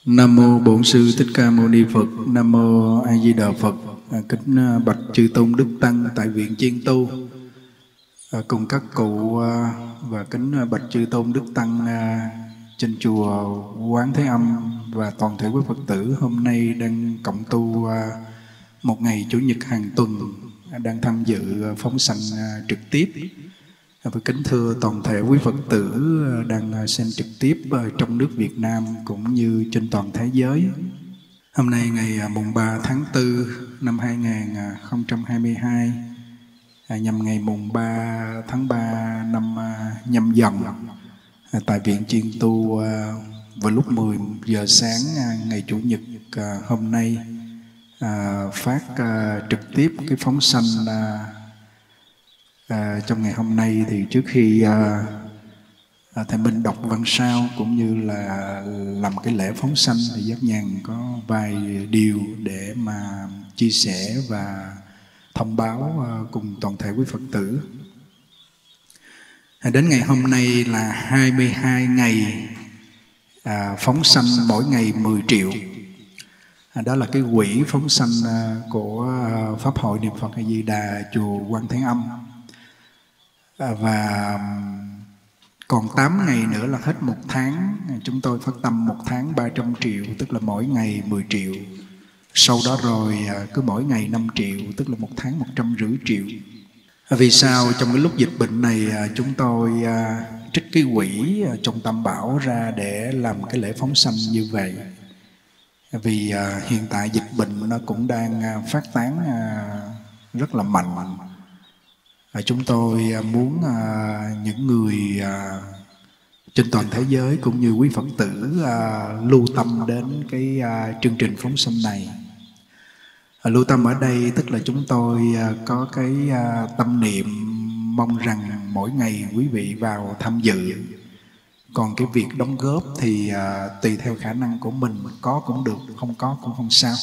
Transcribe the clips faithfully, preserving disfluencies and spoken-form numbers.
Nam mô Bổn Sư Thích Ca Mâu Ni Phật. Nam mô A Di Đà Phật. À, kính bạch chư tôn đức tăng tại viện Chiên Tu, à, cùng các cụ à, và kính bạch chư tôn đức tăng à, trên chùa Quán Thế Âm và toàn thể quý Phật tử hôm nay đang cộng tu à, một ngày Chủ nhật hàng tuần, à, đang tham dự phóng sanh à, trực tiếp. Và kính thưa toàn thể quý Phật tử đang xem trực tiếp trong nước Việt Nam cũng như trên toàn thế giới. Hôm nay ngày mùng ba tháng tư năm hai nghìn không trăm hai mươi hai, nhằm ngày mùng ba tháng ba năm Nhâm Dần, tại viện Chiên Tu vào lúc mười giờ sáng ngày Chủ nhật hôm nay phát trực tiếp cái phóng sanh. À, trong ngày hôm nay thì trước khi à, à, thầy Minh đọc văn sao cũng như là làm cái lễ phóng sanh thì Giác Nhàn có vài điều để mà chia sẻ và thông báo à, cùng toàn thể quý Phật tử. À, đến ngày hôm nay là hai mươi hai ngày à, phóng sanh mỗi ngày mười triệu. À, đó là cái quỹ phóng sanh à, của à, Pháp hội Niệm Phật A Di Đà chùa Quán Thế Âm. Và còn tám ngày nữa là hết một tháng. Chúng tôi phát tâm một tháng ba trăm triệu, tức là mỗi ngày mười triệu. Sau đó rồi cứ mỗi ngày năm triệu, tức là một tháng một trăm rưỡi triệu. Vì sao trong cái lúc dịch bệnh này chúng tôi trích cái quỹ trong Tam Bảo ra để làm cái lễ phóng sanh như vậy? Vì hiện tại dịch bệnh nó cũng đang phát tán rất là mạnh. À, chúng tôi muốn à, những người à, trên toàn thế giới cũng như quý Phật tử à, lưu tâm đến cái à, chương trình phóng sanh này. À, lưu tâm ở đây tức là chúng tôi à, có cái à, tâm niệm mong rằng mỗi ngày quý vị vào tham dự. Còn cái việc đóng góp thì à, tùy theo khả năng của mình, có cũng được, không có cũng không sao.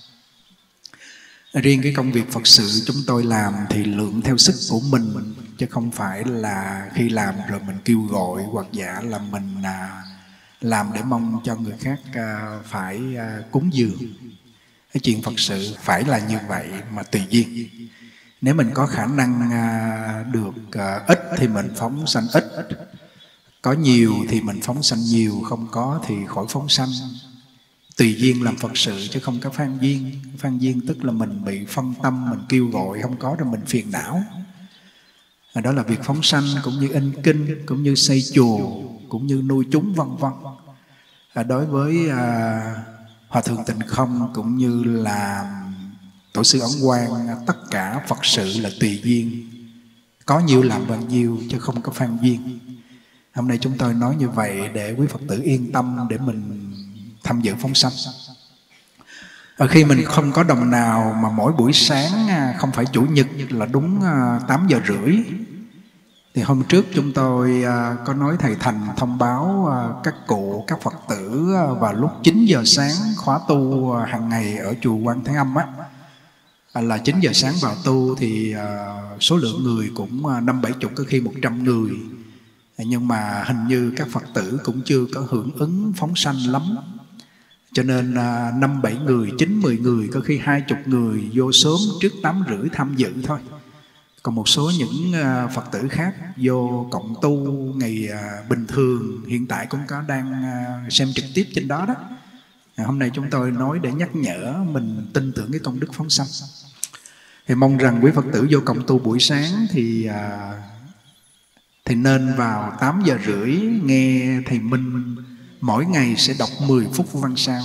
Riêng cái công việc Phật sự chúng tôi làm thì lượng theo sức của mình, chứ không phải là khi làm rồi mình kêu gọi hoặc giả là mình à, làm để mong cho người khác à, phải à, cúng dường. Cái chuyện Phật sự phải là như vậy mà tùy duyên. Nếu mình có khả năng à, được à, ít thì mình phóng sanh ít, có nhiều thì mình phóng sanh nhiều, không có thì khỏi phóng sanh. Tùy duyên làm Phật sự chứ không có phan duyên. Phan duyên tức là mình bị phân tâm, mình kêu gọi không có rồi mình phiền não. Và đó là việc phóng sanh cũng như in kinh, cũng như xây chùa, cũng như nuôi chúng vân vân. Đối với à, Hòa Thượng Tịnh Không cũng như là Tổ sư Ấn Quang, tất cả Phật sự là tùy duyên. Có nhiều làm bao nhiêu chứ không có phan duyên. Hôm nay chúng tôi nói như vậy để quý Phật tử yên tâm để mình tham dự phóng sanh. Ở khi mình không có đồng nào mà mỗi buổi sáng không phải Chủ nhật là đúng tám giờ rưỡi, thì hôm trước chúng tôi có nói thầy Thành thông báo các cụ, các Phật tử vào lúc chín giờ sáng khóa tu hàng ngày ở chùa Quán Thế Âm á, là chín giờ sáng vào tu thì số lượng người cũng năm bảy chục, có khi một trăm người. Nhưng mà hình như các Phật tử cũng chưa có hưởng ứng phóng sanh lắm. Cho nên năm bảy người, chín mười người, có khi hai chục người vô sớm trước tám rưỡi tham dự thôi. Còn một số những Phật tử khác vô cộng tu ngày bình thường, hiện tại cũng có đang xem trực tiếp trên đó đó. Hôm nay chúng tôi nói để nhắc nhở mình tin tưởng cái công đức phóng sanh. Thì mong rằng quý Phật tử vô cộng tu buổi sáng thì thì nên vào tám giờ rưỡi nghe thầy Minh mỗi ngày sẽ đọc mười phút văn sao.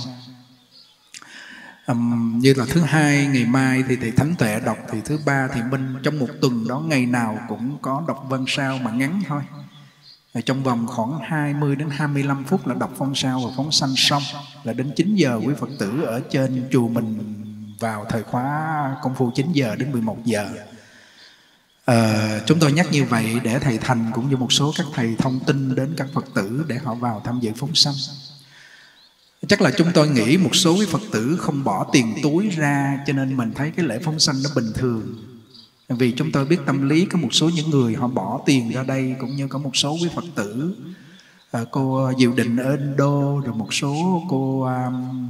Um, như là thứ hai ngày mai thì thầy Thánh Tuệ đọc, thì thứ ba thì Minh trong một tuần đó ngày nào cũng có đọc văn sao mà ngắn thôi. Rồi trong vòng khoảng hai mươi đến hai mươi lăm phút là đọc văn sao và phóng sanh xong, là đến chín giờ quý Phật tử ở trên chùa mình vào thời khóa công phu chín giờ đến mười một giờ. À, chúng tôi nhắc như vậy để thầy Thành cũng như một số các thầy thông tin đến các Phật tử để họ vào tham dự phóng sanh. Chắc là chúng tôi nghĩ một số quý Phật tử không bỏ tiền túi ra, cho nên mình thấy cái lễ phóng sanh nó bình thường. Vì chúng tôi biết tâm lý có một số những người họ bỏ tiền ra đây, cũng như có một số quý Phật tử à, cô Diệu Định ở Indo, rồi một số cô à,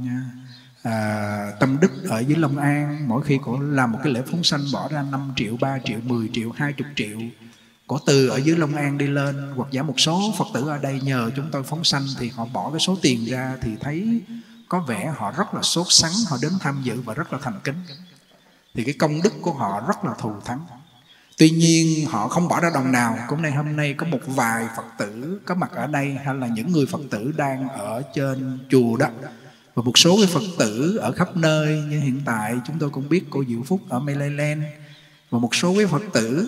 à, Tâm Đức ở dưới Long An. Mỗi khi cô làm một cái lễ phóng sanh bỏ ra năm triệu, ba triệu, mười triệu, hai mươi triệu. Cổ từ ở dưới Long An đi lên, hoặc giả một số Phật tử ở đây nhờ chúng tôi phóng sanh thì họ bỏ cái số tiền ra, thì thấy có vẻ họ rất là sốt sắng, họ đến tham dự và rất là thành kính. Thì cái công đức của họ rất là thù thắng. Tuy nhiên họ không bỏ ra đồng nào. Cũng nay hôm nay có một vài Phật tử có mặt ở đây, hay là những người Phật tử đang ở trên chùa đó, và một số cái Phật tử ở khắp nơi, như hiện tại chúng tôi cũng biết cô Diệu Phúc ở Maryland, và một số cái Phật tử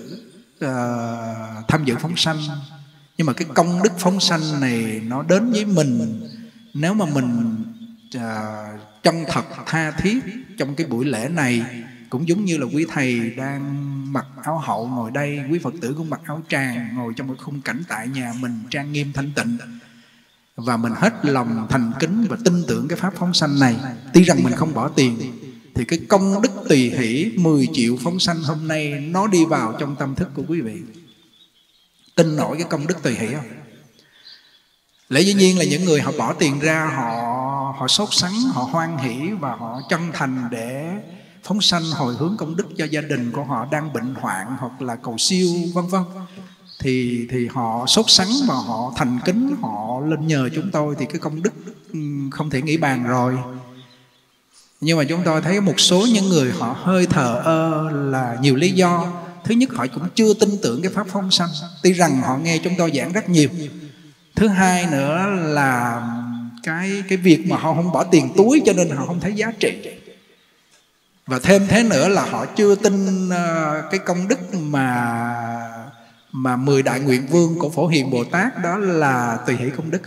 uh, tham dự phóng sanh. Nhưng mà cái công đức phóng sanh này nó đến với mình nếu mà mình uh, chân thật tha thiết trong cái buổi lễ này. Cũng giống như là quý thầy đang mặc áo hậu ngồi đây, quý Phật tử cũng mặc áo tràng ngồi trong một khung cảnh tại nhà mình trang nghiêm thanh tịnh, và mình hết lòng thành kính và tin tưởng cái pháp phóng sanh này. Tuy rằng mình không bỏ tiền, thì cái công đức tùy hỷ mười triệu phóng sanh hôm nay nó đi vào trong tâm thức của quý vị. Tin nổi cái công đức tùy hỷ không? Lẽ dĩ nhiên là những người họ bỏ tiền ra, họ họ sốt sắng, họ hoan hỷ và họ chân thành để phóng sanh hồi hướng công đức cho gia đình của họ đang bệnh hoạn hoặc là cầu siêu vân vân, thì thì họ sốt sắng và họ thành kính, họ lên nhờ chúng tôi, thì cái công đức không thể nghĩ bàn rồi. Nhưng mà chúng tôi thấy một số những người họ hơi thờ ơ là nhiều lý do. Thứ nhất, họ cũng chưa tin tưởng cái pháp phóng sanh, tuy rằng họ nghe chúng tôi giảng rất nhiều. Thứ hai nữa là cái cái việc mà họ không bỏ tiền túi, cho nên họ không thấy giá trị. Và thêm thế nữa là họ chưa tin uh, cái công đức mà mà mười đại nguyện vương của Phổ Hiền Bồ Tát, đó là tùy hỷ công đức.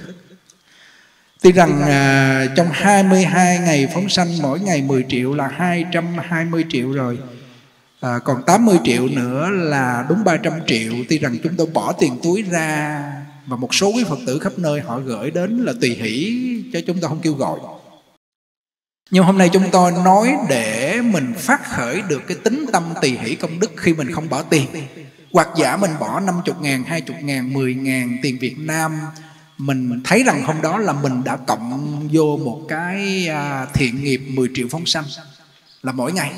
Tuy rằng uh, trong hai mươi hai ngày phóng sanh mỗi ngày mười triệu là hai trăm hai mươi triệu rồi, uh, còn tám mươi triệu nữa là đúng ba trăm triệu. Tuy rằng chúng tôi bỏ tiền túi ra, và một số quý Phật tử khắp nơi họ gửi đến là tùy hỷ, cho chúng tôi không kêu gọi. Nhưng hôm nay chúng tôi nói để mình phát khởi được cái tính tâm tùy hỷ công đức khi mình không bỏ tiền. Hoặc giả mình bỏ năm mươi ngàn, hai mươi ngàn, mười ngàn tiền Việt Nam, mình thấy rằng hôm đó là mình đã cộng vô một cái thiện nghiệp mười triệu phóng sanh là mỗi ngày.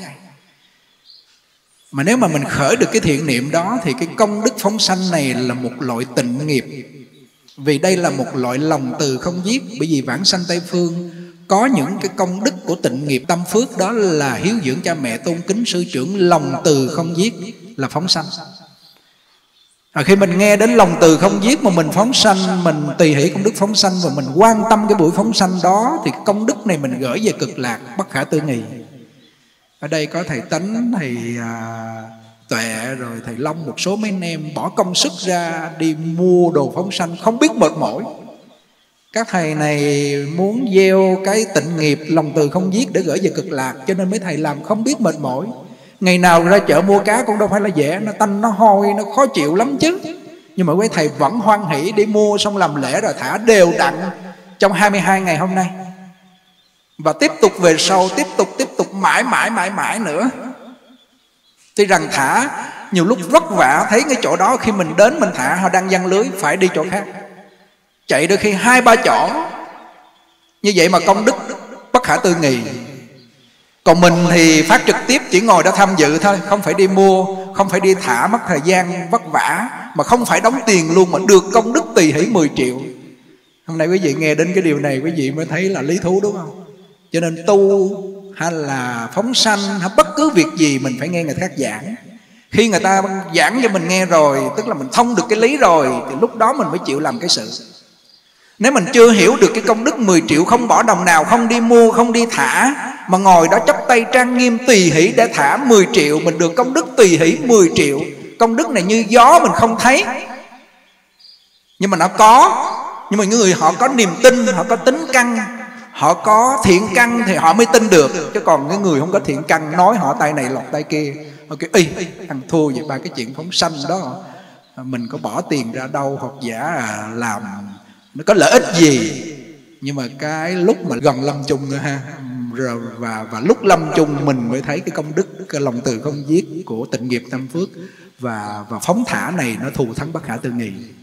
Mà nếu mà mình khởi được cái thiện niệm đó, thì cái công đức phóng sanh này là một loại tịnh nghiệp. Vì đây là một loại lòng từ không giết. Bởi vì vãng sanh Tây Phương có những cái công đức của tịnh nghiệp tâm phước, đó là hiếu dưỡng cha mẹ, tôn kính sư trưởng, lòng từ không giết là phóng sanh. À, khi mình nghe đến lòng từ không giết mà mình phóng sanh, mình tùy hỷ công đức phóng sanh, và mình quan tâm cái buổi phóng sanh đó, thì công đức này mình gửi về cực lạc bất khả tư nghị. Ở đây có thầy Tánh, thầy à, Tuệ, rồi thầy Long, một số mấy anh em bỏ công sức ra đi mua đồ phóng sanh không biết mệt mỏi. Các thầy này muốn gieo cái tịnh nghiệp lòng từ không giết để gửi về cực lạc, cho nên mấy thầy làm không biết mệt mỏi. Ngày nào ra chợ mua cá cũng đâu phải là dễ, nó tanh, nó hôi, nó khó chịu lắm chứ. Nhưng mà mấy thầy vẫn hoan hỷ đi mua, xong làm lễ rồi thả đều đặn trong hai mươi hai ngày hôm nay. Và tiếp tục về sau, tiếp tục, tiếp tục mãi mãi mãi mãi nữa. Tuy rằng thả nhiều lúc vất vả, thấy cái chỗ đó khi mình đến mình thả họ đang giăng lưới, phải đi chỗ khác, chạy đôi khi hai ba chỗ. Như vậy mà công đức bất khả tư nghị. Còn mình thì phát trực tiếp, chỉ ngồi đó tham dự thôi, không phải đi mua, không phải đi thả mất thời gian vất vả, mà không phải đóng tiền luôn, mà được công đức tùy hỷ mười triệu. Hôm nay quý vị nghe đến cái điều này, quý vị mới thấy là lý thú, đúng không? Cho nên tu hay là phóng sanh hay bất cứ việc gì mình phải nghe người khác giảng. Khi người ta giảng cho mình nghe rồi, tức là mình thông được cái lý rồi, thì lúc đó mình mới chịu làm cái sự. Nếu mình chưa hiểu được cái công đức mười triệu, không bỏ đồng nào, không đi mua, không đi thả, mà ngồi đó chắp tay trang nghiêm tùy hỷ để thả mười triệu, mình được công đức tùy hỷ mười triệu. Công đức này như gió mình không thấy, nhưng mà nó có. Nhưng mà những người họ có niềm tin, họ có tính căn, họ có thiện căn thì họ mới tin được. Chứ còn cái người không có thiện căn, nói họ tay này lọt tay kia, họ kêu ê, ăn thua vậy ba cái chuyện phóng sanh đó, mình có bỏ tiền ra đâu, hoặc giả làm nó có lợi ích gì. Nhưng mà cái lúc mà gần lâm chung nữa ha, rồi và và lúc lâm chung mình mới thấy cái công đức, cái lòng từ không giết của tịnh nghiệp tâm phước và và phóng thả này nó thù thắng bất khả tư nghị.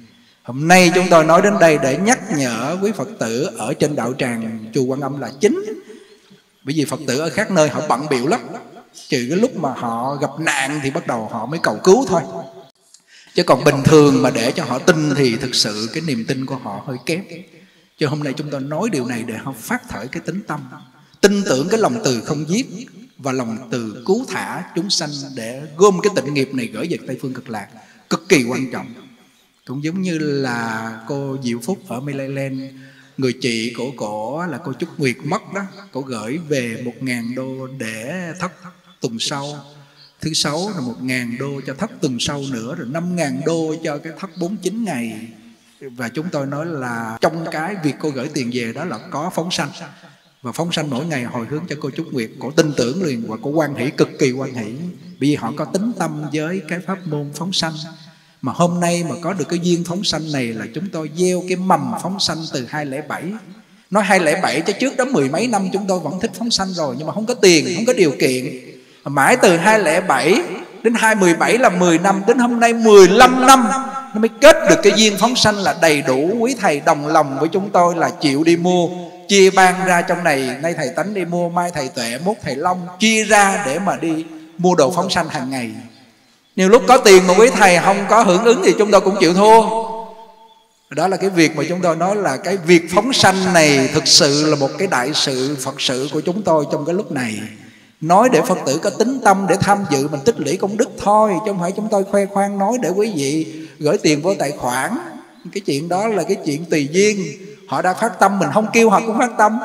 Hôm nay chúng tôi nói đến đây để nhắc nhở quý Phật tử ở trên đạo tràng chùa Quan Âm là chính. Bởi vì Phật tử ở khác nơi họ bận bịu lắm, trừ cái lúc mà họ gặp nạn thì bắt đầu họ mới cầu cứu thôi. Chứ còn bình thường mà để cho họ tin thì thực sự cái niềm tin của họ hơi kém. Chứ hôm nay chúng tôi nói điều này để họ phát khởi cái tính tâm, tin tưởng cái lòng từ không giết và lòng từ cứu thả chúng sanh, để gom cái tịnh nghiệp này gửi về Tây Phương Cực Lạc, cực kỳ quan trọng. Cũng giống như là cô Diệu Phúc ở Maryland, người chị của cổ là cô Trúc Nguyệt mất đó, cổ gửi về một ngàn đô để thất tuần sau thứ sáu, rồi một ngàn đô cho thất tuần sau nữa, rồi năm ngàn đô cho cái thất bốn mươi chín ngày. Và chúng tôi nói là trong cái việc cô gửi tiền về đó là có phóng sanh, và phóng sanh mỗi ngày hồi hướng cho cô Trúc Nguyệt. Cô tin tưởng liền và cô hoan hỷ, cực kỳ hoan hỷ, vì họ có tính tâm với cái pháp môn phóng sanh. Mà hôm nay mà có được cái duyên phóng sanh này là chúng tôi gieo cái mầm phóng sanh từ hai không không bảy. Nói hai không không bảy chứ trước đó mười mấy năm chúng tôi vẫn thích phóng sanh rồi, nhưng mà không có tiền, không có điều kiện. Mãi từ hai không không bảy đến hai không một bảy là mười năm, đến hôm nay mười lăm năm nó mới kết được cái duyên phóng sanh là đầy đủ. Quý thầy đồng lòng với chúng tôi là chịu đi mua, chia ban ra trong này. Nay thầy Tánh đi mua, mai thầy Tuệ, mốt thầy Long, chia ra để mà đi mua đồ phóng sanh hàng ngày. Nhiều lúc có tiền mà quý thầy không có hưởng ứng thì chúng tôi cũng chịu thua. Đó là cái việc mà chúng tôi nói là cái việc phóng sanh này thực sự là một cái đại sự Phật sự của chúng tôi trong cái lúc này. Nói để Phật tử có tính tâm để tham dự, mình tích lũy công đức thôi, chứ không phải chúng tôi khoe khoang nói để quý vị gửi tiền vô tài khoản. Cái chuyện đó là cái chuyện tùy duyên. Họ đã phát tâm, mình không kêu họ cũng phát tâm.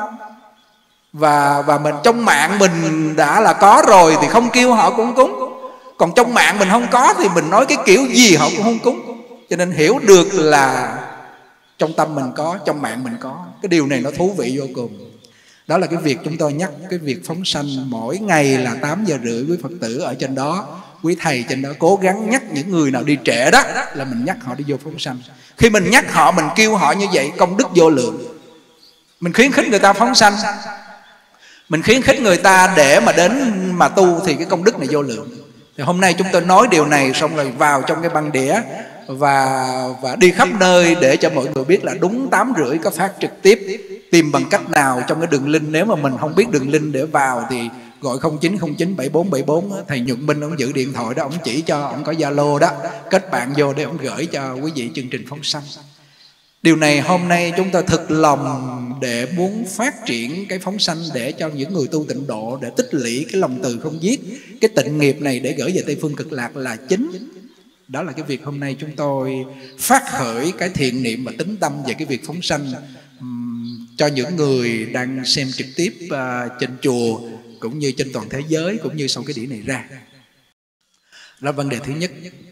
Và, và mình trong mạng mình đã là có rồi thì không kêu họ cũng cúng. Còn trong mạng mình không có thì mình nói cái kiểu gì họ cũng không cúng. Cho nên hiểu được là trong tâm mình có, trong mạng mình có. Cái điều này nó thú vị vô cùng. Đó là cái việc chúng tôi nhắc, cái việc phóng sanh mỗi ngày là tám giờ rưỡi. Quý Phật tử ở trên đó, quý thầy trên đó cố gắng nhắc những người nào đi trễ đó là mình nhắc họ đi vô phóng sanh. Khi mình nhắc họ, mình kêu họ như vậy, công đức vô lượng. Mình khuyến khích người ta phóng sanh, mình khuyến khích người ta để mà đến mà tu thì cái công đức này vô lượng. Thì hôm nay chúng tôi nói điều này xong rồi vào trong cái băng đĩa và, và đi khắp nơi để cho mọi người biết là đúng tám rưỡi có phát trực tiếp. Tìm bằng cách nào trong cái đường link, nếu mà mình không biết đường link để vào thì gọi không chín không chín bảy bốn bảy bốn. Thầy Nhuận Minh ông giữ điện thoại đó, ông chỉ cho, ông có Zalo đó, kết bạn vô để ông gửi cho quý vị chương trình phóng sanh. Điều này hôm nay chúng ta thực lòng để muốn phát triển cái phóng sanh để cho những người tu tịnh độ, để tích lũy cái lòng từ không giết, cái tịnh nghiệp này để gửi về Tây Phương Cực Lạc là chính. Đó là cái việc hôm nay chúng tôi phát khởi cái thiện niệm và tính tâm về cái việc phóng sanh um, cho những người đang xem trực tiếp uh, trên chùa cũng như trên toàn thế giới, cũng như sau cái đĩa này ra. Đó là vấn đề thứ nhất.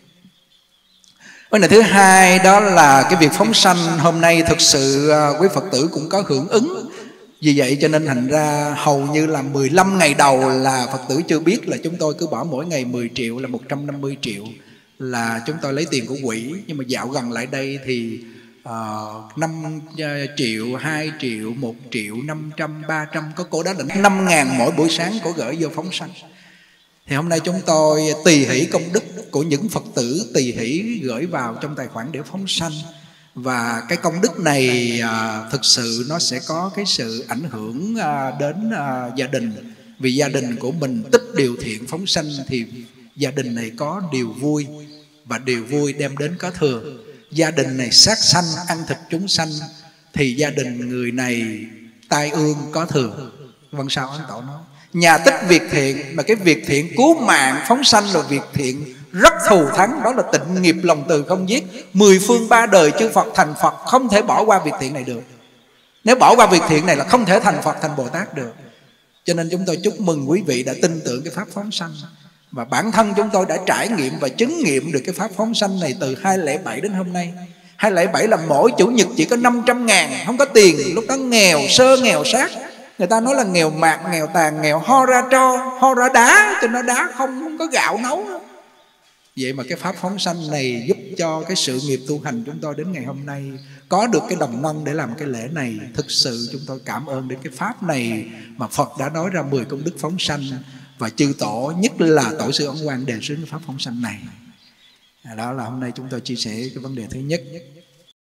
Vấn đề thứ hai đó là cái việc phóng sanh hôm nay thực sự quý Phật tử cũng có hưởng ứng. Vì vậy cho nên thành ra hầu như là mười lăm ngày đầu là Phật tử chưa biết là chúng tôi cứ bỏ mỗi ngày mười triệu là một trăm năm mươi triệu là chúng tôi lấy tiền của quỹ. Nhưng mà dạo gần lại đây thì uh, năm triệu, hai triệu, một triệu, năm trăm, ba trăm, có cô đó là năm ngàn mỗi buổi sáng của gửi vô phóng sanh. Thì hôm nay chúng tôi tùy hỷ công đức của những Phật tử tùy hỷ gửi vào trong tài khoản để phóng sanh. Và cái công đức này à, thực sự nó sẽ có cái sự ảnh hưởng à, đến à, gia đình. Vì gia đình của mình tích điều thiện phóng sanh thì gia đình này có điều vui, và điều vui đem đến có thừa. Gia đình này sát sanh ăn thịt chúng sanh thì gia đình người này tai ương có thừa. Vâng, sao anh Tổ nói nhà tích việc thiện, mà cái việc thiện cứu mạng phóng sanh là việc thiện rất thù thắng. Đó là tịnh nghiệp lòng từ không giết. Mười phương ba đời chư Phật thành Phật không thể bỏ qua việc thiện này được. Nếu bỏ qua việc thiện này là không thể thành Phật thành Bồ Tát được. Cho nên chúng tôi chúc mừng quý vị đã tin tưởng cái pháp phóng sanh. Và bản thân chúng tôi đã trải nghiệm và chứng nghiệm được cái pháp phóng sanh này từ hai không không bảy đến hôm nay. hai không không bảy là mỗi chủ nhật chỉ có năm trăm ngàn, không có tiền. Lúc đó nghèo sơ nghèo sát. Người ta nói là nghèo mạt, nghèo tàn, nghèo ho ra tro, ho ra đá, cho nó đá không, không có gạo nấu. Vậy mà cái pháp phóng sanh này giúp cho cái sự nghiệp tu hành chúng tôi đến ngày hôm nay có được cái đồng nâng để làm cái lễ này. Thực sự chúng tôi cảm ơn đến cái pháp này mà Phật đã nói ra mười công đức phóng sanh, và chư tổ, nhất là Tổ sư Ấn Quang đề xướng cái pháp phóng sanh này. Đó là hôm nay chúng tôi chia sẻ cái vấn đề thứ nhất.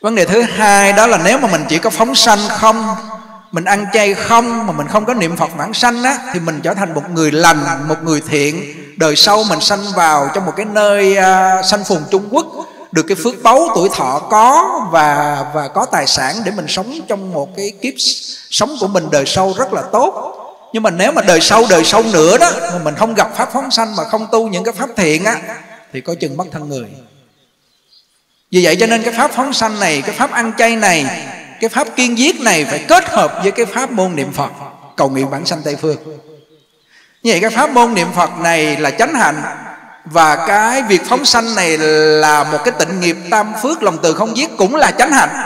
Vấn đề thứ hai đó là nếu mà mình chỉ có phóng sanh không, mình ăn chay không, mà mình không có niệm Phật vãng sanh á, thì mình trở thành một người lành, một người thiện. Đời sau mình sanh vào trong một cái nơi uh, sanh phùng Trung Quốc, được cái phước báu tuổi thọ có, và và có tài sản để mình sống trong một cái kiếp sống của mình đời sau rất là tốt. Nhưng mà nếu mà đời sau đời sau nữa đó mà mình không gặp pháp phóng sanh, mà không tu những cái pháp thiện á, thì có chừng mất thân người. Vì vậy cho nên cái pháp phóng sanh này, cái pháp ăn chay này, cái pháp kiêng giết này phải kết hợp với cái pháp môn niệm Phật, cầu nguyện vãng sanh Tây Phương. Như vậy cái pháp môn niệm Phật này là chánh hạnh, và cái việc phóng sanh này là một cái tịnh nghiệp tam phước lòng từ không giết, cũng là chánh hạnh.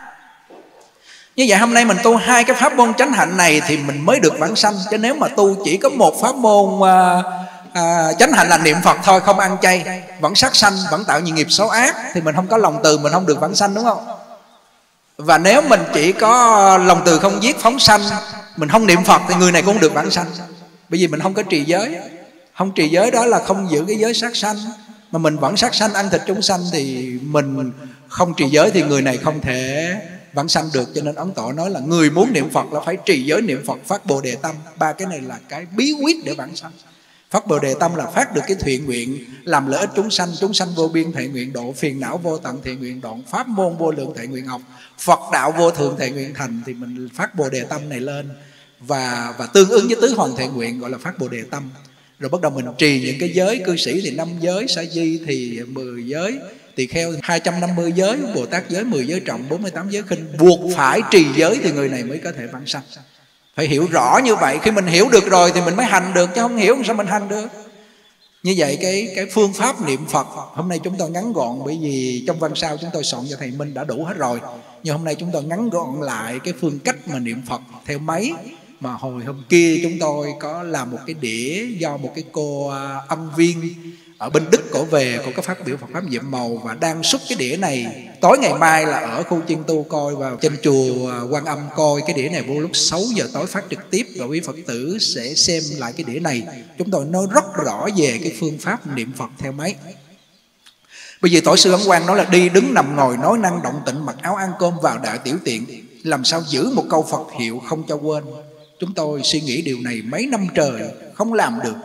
Như vậy hôm nay mình tu hai cái pháp môn chánh hạnh này thì mình mới được vãng sanh. Chứ nếu mà tu chỉ có một pháp môn à, à, chánh hạnh là niệm Phật thôi, không ăn chay, vẫn sát sanh, vẫn tạo nhiều nghiệp xấu ác, thì mình không có lòng từ, mình không được vãng sanh, đúng không? Và nếu mình chỉ có lòng từ không giết phóng sanh, mình không niệm Phật, thì người này cũng không được vãng sanh. Bởi vì mình không có trì giới. Không trì giới đó là không giữ cái giới sát sanh. Mà mình vẫn sát sanh, ăn thịt chúng sanh, thì mình không trì giới thì người này không thể vãng sanh được. Cho nên Ấn Tổ nói là người muốn niệm Phật là phải trì giới niệm Phật, phát Bồ Đề Tâm. Ba cái này là cái bí quyết để vãng sanh. Phát Bồ Đề Tâm là phát được cái thiện nguyện, làm lợi ích chúng sanh, chúng sanh vô biên thệ nguyện độ, phiền não vô tận thệ nguyện đoạn, pháp môn vô lượng thệ nguyện học, Phật đạo vô thượng thệ nguyện thành. Thì mình phát Bồ Đề Tâm này lên, và, và tương ứng với tứ hoàng thệ nguyện gọi là phát Bồ Đề Tâm. Rồi bắt đầu mình trì những cái giới, cư sĩ thì năm giới, sa di thì mười giới, tỳ kheo hai trăm năm mươi giới, Bồ Tát giới mười giới trọng, bốn mươi tám giới khinh. Buộc phải trì giới thì người này mới có thể vãng sanh. Phải hiểu rõ như vậy. Khi mình hiểu được rồi thì mình mới hành được, chứ không hiểu sao mình hành được. Như vậy cái, cái phương pháp niệm Phật hôm nay chúng tôi ngắn gọn, bởi vì trong văn sau chúng tôi soạn cho thầy Minh đã đủ hết rồi. Nhưng hôm nay chúng tôi ngắn gọn lại cái phương cách mà niệm Phật theo máy. Mà hồi hôm kia chúng tôi có làm một cái đĩa do một cái cô âm viên ở bên Đức cổ về, cô có phát biểu Phật pháp nhiệm màu và đang xuất cái đĩa này. Tối ngày mai là ở khu chiên tu coi, vào trên chùa Quan Âm coi cái đĩa này vô lúc sáu giờ tối phát trực tiếp, và quý Phật tử sẽ xem lại cái đĩa này. Chúng tôi nói rất rõ về cái phương pháp niệm Phật theo máy. Bởi vì Tổ sư Ấn Quang nói là đi đứng nằm ngồi nói năng động tịnh, mặc áo ăn cơm vào đại tiểu tiện, làm sao giữ một câu Phật hiệu không cho quên. Chúng tôi suy nghĩ điều này mấy năm trời, không làm được,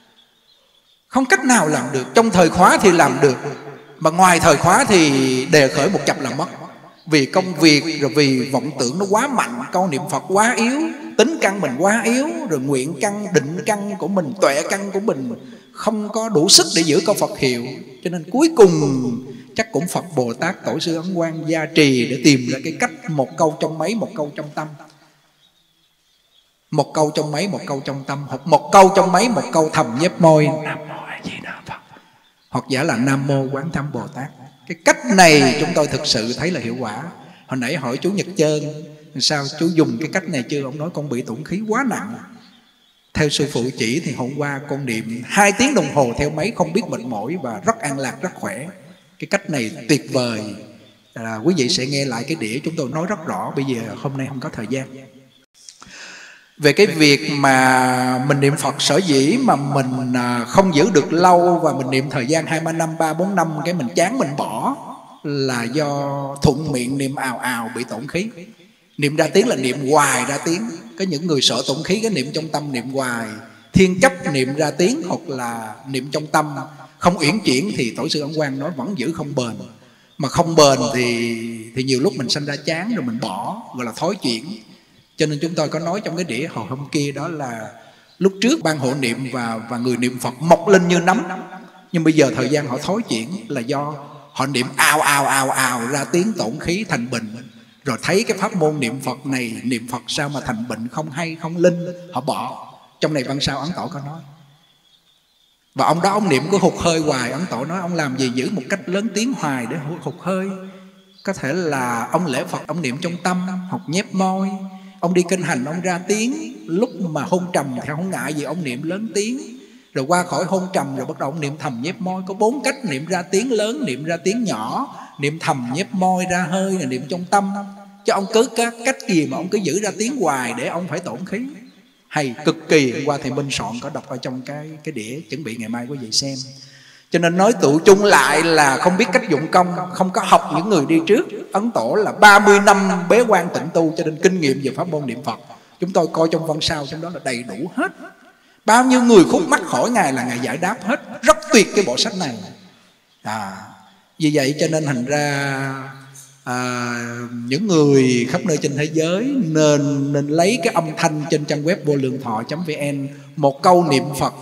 không cách nào làm được. Trong thời khóa thì làm được, mà ngoài thời khóa thì đề khởi một chập là mất. Vì công việc, rồi vì vọng tưởng nó quá mạnh, câu niệm Phật quá yếu, tính căn mình quá yếu, rồi nguyện căn, định căn của mình, tuệ căn của mình không có đủ sức để giữ câu Phật hiệu. Cho nên cuối cùng chắc cũng Phật Bồ Tát Tổ sư Ấn Quang gia trì để tìm ra cái cách một câu trong máy, một câu trong tâm. Một câu trong máy, một câu trong tâm, hoặc một câu trong máy, một câu thầm nhép môi Nam Mô A Di Đà Phật, hoặc giả là Nam Mô Quán Thâm Bồ Tát. Cái cách này chúng tôi thực sự thấy là hiệu quả. Hồi nãy hỏi chú Nhật Chơn sao chú dùng cái cách này chưa, ông nói con bị tụng khí quá nặng. Theo sư phụ chỉ thì hôm qua con niệm hai tiếng đồng hồ theo máy không biết mệt mỏi và rất an lạc, rất khỏe. Cái cách này tuyệt vời. À, quý vị sẽ nghe lại cái đĩa chúng tôi nói rất rõ. Bây giờ hôm nay không có thời gian. Về cái việc mà mình niệm Phật sở dĩ mà mình không giữ được lâu, và mình niệm thời gian hai ba năm, ba bốn năm cái mình chán mình bỏ, là do thuận miệng niệm ào ào bị tổn khí. Niệm ra tiếng là niệm hoài ra tiếng. Có những người sợ tổn khí, cái niệm trong tâm niệm hoài. Thiên chấp niệm ra tiếng hoặc là niệm trong tâm không uyển chuyển thì Tổ sư Ấn Quang nói vẫn giữ không bền. Mà không bền thì, thì nhiều lúc mình sanh ra chán rồi mình bỏ, gọi là thói chuyển. Cho nên chúng tôi có nói trong cái đĩa hồi hôm kia đó là lúc trước ban hộ niệm và, và người niệm Phật mọc lên như nấm. Nhưng bây giờ thời gian họ thói chuyển là do họ niệm ào ào ào ào ra tiếng tổn khí thành bệnh. Rồi thấy cái pháp môn niệm Phật này, niệm Phật sao mà thành bệnh không hay, không linh, họ bỏ. Trong này văn sao Ấn Tổ có nói. Và ông đó ông niệm có hụt hơi hoài. Ấn Tổ nói ông làm gì giữ một cách lớn tiếng hoài để hụt hơi. Có thể là ông lễ Phật ông niệm trong tâm, hoặc nhép môi. Ông đi kinh hành ông ra tiếng, lúc mà hôn trầm theo không ngại gì ông niệm lớn tiếng. Rồi qua khỏi hôn trầm rồi bắt đầu ông niệm thầm nhép môi. Có bốn cách niệm ra tiếng lớn, niệm ra tiếng nhỏ, niệm thầm nhép môi ra hơi, là niệm trong tâm. Chứ ông cứ các cách gì mà ông cứ giữ ra tiếng hoài để ông phải tổn khí. Hay cực kỳ. Qua thầy Minh soạn có đọc ở trong cái, cái đĩa, chuẩn bị ngày mai quý vị xem. Cho nên nói tụ chung lại là không biết cách dụng công, không có học những người đi trước. Ấn Tổ là ba mươi năm bế quan tịnh tu, cho nên kinh nghiệm về pháp môn niệm Phật chúng tôi coi trong văn sao trong đó là đầy đủ hết. Bao nhiêu người khúc mắc khỏi Ngài là Ngài giải đáp hết. Rất tuyệt cái bộ sách này. À, vì vậy cho nên thành ra à, những người khắp nơi trên thế giới nên nên lấy cái âm thanh trên trang web vô lượng thọ chấm vn, một câu niệm Phật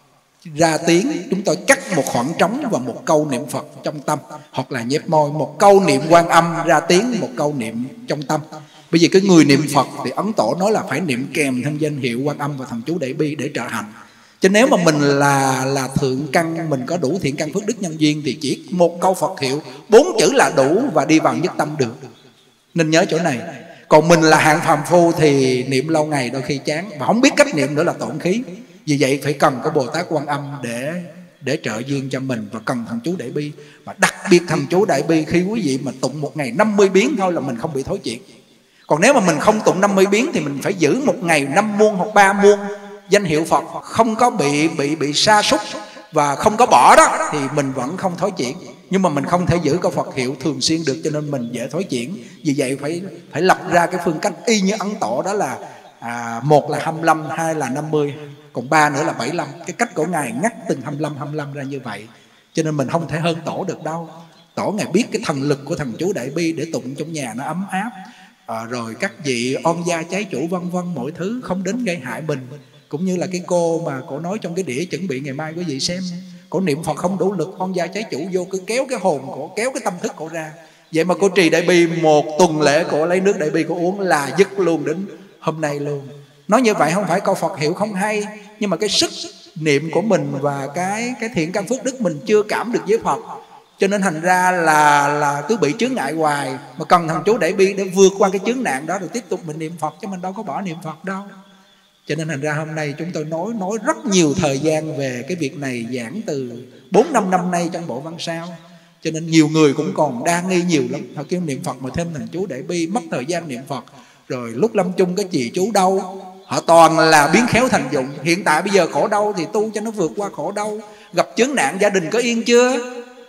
ra tiếng, chúng tôi cắt một khoảng trống và một câu niệm Phật trong tâm, hoặc là nhép môi, một câu niệm Quan Âm ra tiếng, một câu niệm trong tâm. Bởi vì cái người niệm Phật thì Ấn Tổ nói là phải niệm kèm thêm danh hiệu Quan Âm và thần chú Đại Bi để trợ hành. Chứ nếu mà mình là là thượng căn, mình có đủ thiện căn phước đức nhân duyên thì chỉ một câu Phật hiệu, bốn chữ là đủ và đi vào nhất tâm được. Nên nhớ chỗ này. Còn mình là hạng phàm phu thì niệm lâu ngày đôi khi chán và không biết cách niệm nữa là tổn khí. Vì vậy phải cần có Bồ Tát Quan Âm để để trợ duyên cho mình, và cần thần chú Đại Bi. Và đặc biệt thần chú Đại Bi khi quý vị mà tụng một ngày năm mươi biến thôi là mình không bị thối chuyện. Còn nếu mà mình không tụng năm mươi biến thì mình phải giữ một ngày năm muôn hoặc ba muôn danh hiệu Phật, không có bị bị bị sa sút và không có bỏ đó thì mình vẫn không thối chuyển. Nhưng mà mình không thể giữ câu Phật hiệu thường xuyên được, cho nên mình dễ thối chuyển. Vì vậy phải phải lập ra cái phương cách y như Ấn Tổ, đó là à, một là hai mươi lăm, hai là năm mươi, còn ba nữa là bảy mươi lăm. Cái cách của Ngài ngắt từng hai mươi lăm hai mươi lăm ra như vậy. Cho nên mình không thể hơn Tổ được đâu. Tổ Ngài biết cái thần lực của thần chú Đại Bi để tụng trong nhà nó ấm áp, à, rồi các vị on gia trái chủ vân vân, mọi thứ không đến gây hại mình. Cũng như là cái cô mà cổ nói trong cái đĩa chuẩn bị ngày mai quý vị xem, cổ niệm Phật không đủ lực, on gia trái chủ vô cứ kéo cái hồn cổ, kéo cái tâm thức cổ ra. Vậy mà cô trì Đại Bi một tuần lễ, cổ lấy nước Đại Bi cổ uống là dứt luôn đến hôm nay luôn. Nói như vậy không phải câu Phật hiệu không hay, nhưng mà cái sức niệm của mình và cái cái thiện căn phước đức mình chưa cảm được với Phật, cho nên thành ra là là cứ bị chướng ngại hoài. Mà cần thần chú Đại Bi để vượt qua cái chướng nạn đó rồi tiếp tục mình niệm Phật, chứ mình đâu có bỏ niệm Phật đâu. Cho nên thành ra hôm nay chúng tôi nói nói rất nhiều thời gian về cái việc này, giảng từ bốn năm năm nay trong bộ văn sao. Cho nên nhiều người cũng còn đa nghi nhiều lắm. Họ kêu niệm Phật mà thêm thần chú Đại Bi, mất thời gian niệm Phật. Rồi lúc lâm chung cái trì chú đâu, họ toàn là biến khéo thành dụng. Hiện tại bây giờ khổ đau thì tu cho nó vượt qua khổ đau. Gặp chướng nạn gia đình có yên chưa?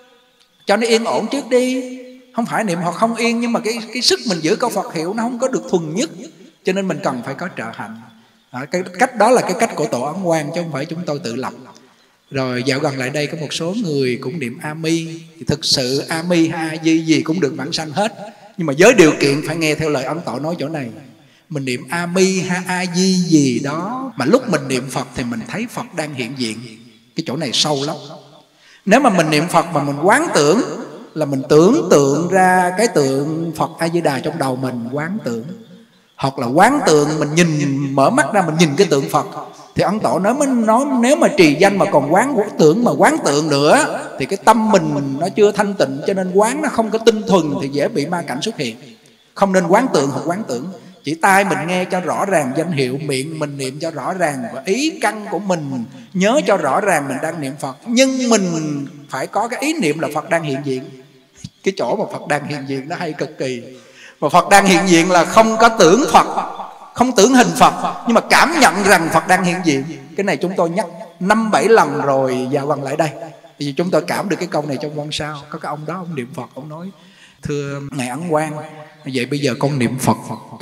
Cho nó yên ổn trước đi. Không phải niệm Phật không yên, nhưng mà cái, cái sức mình giữ câu Phật hiệu nó không có được thuần nhất. Cho nên mình cần phải có trợ hành. À, cái cách đó là cái cách của Tổ Ấn Quang, chứ không phải chúng tôi tự lập. Rồi dạo gần lại đây có một số người cũng niệm A Mi. Thì thực sự A Mi hay A Di gì cũng được vãng sanh hết, nhưng mà với điều kiện phải nghe theo lời Ấn Tổ nói chỗ này. Mình niệm A Mi hay A Di gì đó mà lúc mình niệm Phật thì mình thấy Phật đang hiện diện. Cái chỗ này sâu lắm. Nếu mà mình niệm Phật mà mình quán tưởng, là mình tưởng tượng ra cái tượng Phật A Di Đà trong đầu mình, quán tưởng. Hoặc là quán tượng mình nhìn, mở mắt ra mình nhìn cái tượng Phật. Thì Ấn Tổ nói, mới nói nếu mà trì danh mà còn quán tưởng mà quán tượng nữa thì cái tâm mình nó chưa thanh tịnh, cho nên quán nó không có tinh thuần thì dễ bị ma cảnh xuất hiện. Không nên quán tượng hoặc quán tưởng. Chỉ tai mình nghe cho rõ ràng danh hiệu, miệng mình niệm cho rõ ràng, và ý căn của mình nhớ cho rõ ràng mình đang niệm Phật. Nhưng mình phải có cái ý niệm là Phật đang hiện diện. Cái chỗ mà Phật đang hiện diện nó hay cực kỳ. Mà Phật đang hiện diện là không có tưởng Phật, không tưởng hình Phật, nhưng mà cảm nhận rằng Phật đang hiện diện. Cái này chúng tôi nhắc năm bảy lần rồi dạo gần lại đây. Vì chúng tôi cảm được cái câu này trong văn sao. Có cái ông đó, ông niệm Phật, ông nói: thưa Ngài Ấn Quang, vậy bây giờ con niệm Phật uh,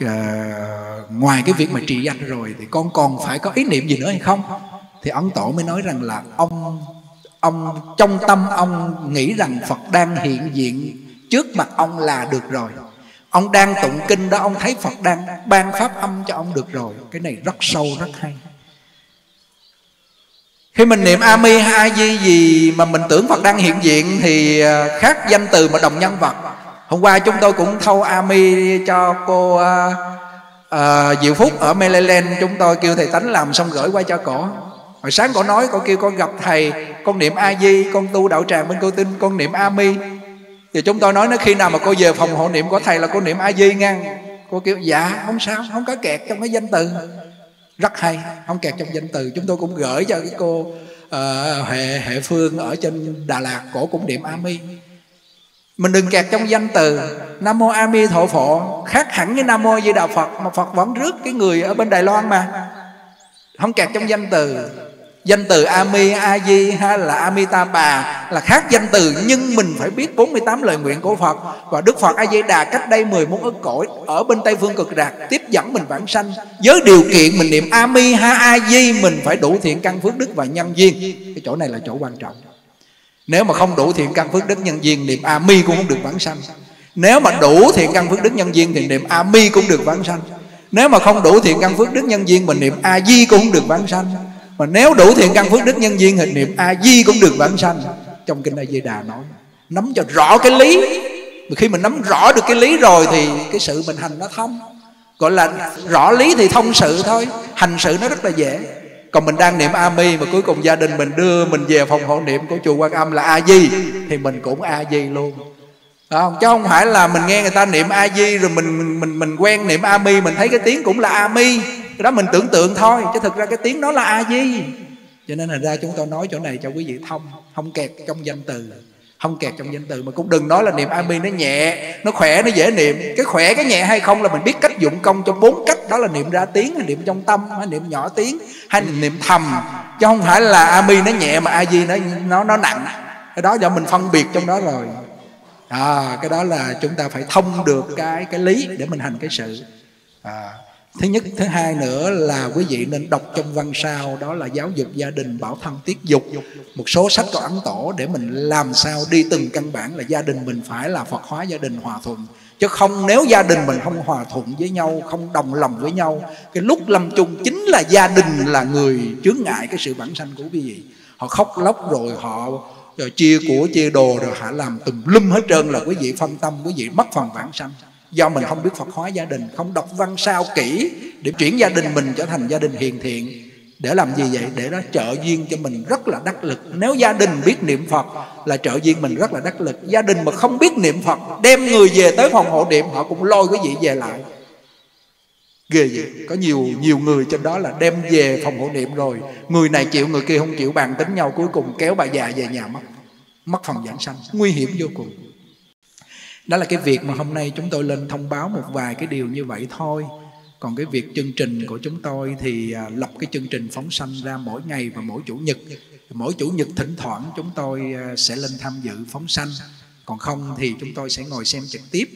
ngoài cái việc mà trì danh rồi thì con còn phải có ý niệm gì nữa hay không? Thì Ấn Tổ mới nói rằng là ông ông trong tâm ông nghĩ rằng Phật đang hiện diện trước mặt ông là được rồi. Ông đang tụng kinh đó, ông thấy Phật đang ban pháp âm cho ông được rồi. Cái này rất sâu, rất hay. Khi mình niệm A Mi hay A Di gì mà mình tưởng Phật đang hiện diện thì khác danh từ mà đồng nhân vật. Hôm qua chúng tôi cũng thâu A Mi cho cô uh, uh, Diệu Phúc ở Maryland. Chúng tôi kêu thầy Tánh làm xong gửi qua cho cổ. Hồi sáng cổ nói, cổ kêu con gặp thầy, con niệm A Di, con tu đạo tràng bên Cô Tinh, con niệm A Mi. Thì chúng tôi nói, nó khi nào mà cô về phòng hộ niệm của thầy là cô niệm A Di ngang. Cô kêu dạ không sao, không có kẹt trong cái danh từ. Rất hay, không kẹt trong danh từ. Chúng tôi cũng gửi cho cái cô uh, Hệ, Hệ Phương ở trên Đà Lạt, cổ cũng niệm A Mi. Mình đừng kẹt trong danh từ. Nam Mô A Mi Thổ Phổ khác hẳn với Nam Mô A Di Đà Phật, mà Phật vẫn rước cái người ở bên Đài Loan mà. Không kẹt trong danh từ. Danh từ Ami, A Di hay là Amitabha là khác danh từ, nhưng mình phải biết bốn mươi tám lời nguyện của Phật. Và Đức Phật A Di Đà cách đây mười bốn ức cõi ở bên Tây Phương Cực Lạc tiếp dẫn mình vãng sanh. Với điều kiện mình niệm Ami hay A Di, mình phải đủ thiện căn phước đức và nhân duyên. Cái chỗ này là chỗ quan trọng. Nếu mà không đủ thiện căn phước đức nhân duyên, niệm Ami cũng không được vãng sanh. Nếu mà đủ thiện căn phước đức nhân duyên thì niệm Ami cũng được vãng sanh. Nếu mà không đủ thiện căn phước đức nhân duyên, mình niệm A Di cũng không được vãng sanh. Mà nếu đủ thiện căn phước đức nhân duyên thì niệm A Di cũng được vãng sanh. Trong kinh A Di Đà nói nắm cho rõ cái lý. Khi mình nắm rõ được cái lý rồi thì cái sự mình hành nó thông. Gọi là rõ lý thì thông sự thôi. Hành sự nó rất là dễ. Còn mình đang niệm A Mi mà cuối cùng gia đình mình đưa mình về phòng hộ niệm của chùa Quan Âm là A Di, thì mình cũng A Di luôn. Không? Chứ không phải là mình nghe người ta niệm A Di rồi mình mình mình, mình quen niệm A Mi, mình thấy cái tiếng cũng là A Mi, cái đó mình tưởng tượng thôi, chứ thực ra cái tiếng đó là A Di. Cho nên là ra chúng tôi nói chỗ này cho quý vị thông, không kẹt trong danh từ, không kẹt trong danh từ. Mà cũng đừng nói là niệm A Mi nó nhẹ, nó khỏe, nó dễ niệm. Cái khỏe, cái nhẹ hay không là mình biết cách dụng công cho bốn cách. Đó là niệm ra tiếng, hay niệm trong tâm, hay niệm nhỏ tiếng, hay niệm thầm. Chứ không phải là A Mi nó nhẹ mà A Di nó nó nó nặng. Cái đó do mình phân biệt trong đó rồi. À, cái đó là chúng ta phải thông được cái cái lý để mình hành cái sự. À, thứ nhất. Thứ hai nữa là quý vị nên đọc trong văn sao, đó là giáo dục gia đình, bảo thân tiết dục, một số sách của Ấn Tổ, để mình làm sao đi từng căn bản là gia đình mình phải là Phật hóa gia đình, hòa thuận. Chứ không, nếu gia đình mình không hòa thuận với nhau, không đồng lòng với nhau, cái lúc lâm chung chính là gia đình là người chướng ngại cái sự vãng sanh của quý vị. Họ khóc lóc rồi họ rồi chia của chia đồ rồi họ làm tùm lum hết trơn, là quý vị phân tâm, quý vị mất phần vãng sanh. Do mình không biết Phật hóa gia đình, không đọc văn sao kỹ để chuyển gia đình mình trở thành gia đình hiền thiện. Để làm gì vậy? Để nó trợ duyên cho mình rất là đắc lực. Nếu gia đình biết niệm Phật là trợ duyên mình rất là đắc lực. Gia đình mà không biết niệm Phật, đem người về tới phòng hộ niệm, họ cũng lôi quý vị về lại. Ghê vậy. Có nhiều nhiều người trên đó là đem về phòng hộ niệm rồi, người này chịu, người kia không chịu, bàn tính nhau, cuối cùng kéo bà già về nhà mất, mất phần vãng sanh, nguy hiểm vô cùng. Đó là cái việc mà hôm nay chúng tôi lên thông báo một vài cái điều như vậy thôi. Còn cái việc chương trình của chúng tôi thì à, lập cái chương trình phóng sanh ra mỗi ngày và mỗi chủ nhật. Mỗi chủ nhật thỉnh thoảng chúng tôi à, sẽ lên tham dự phóng sanh. Còn không thì chúng tôi sẽ ngồi xem trực tiếp.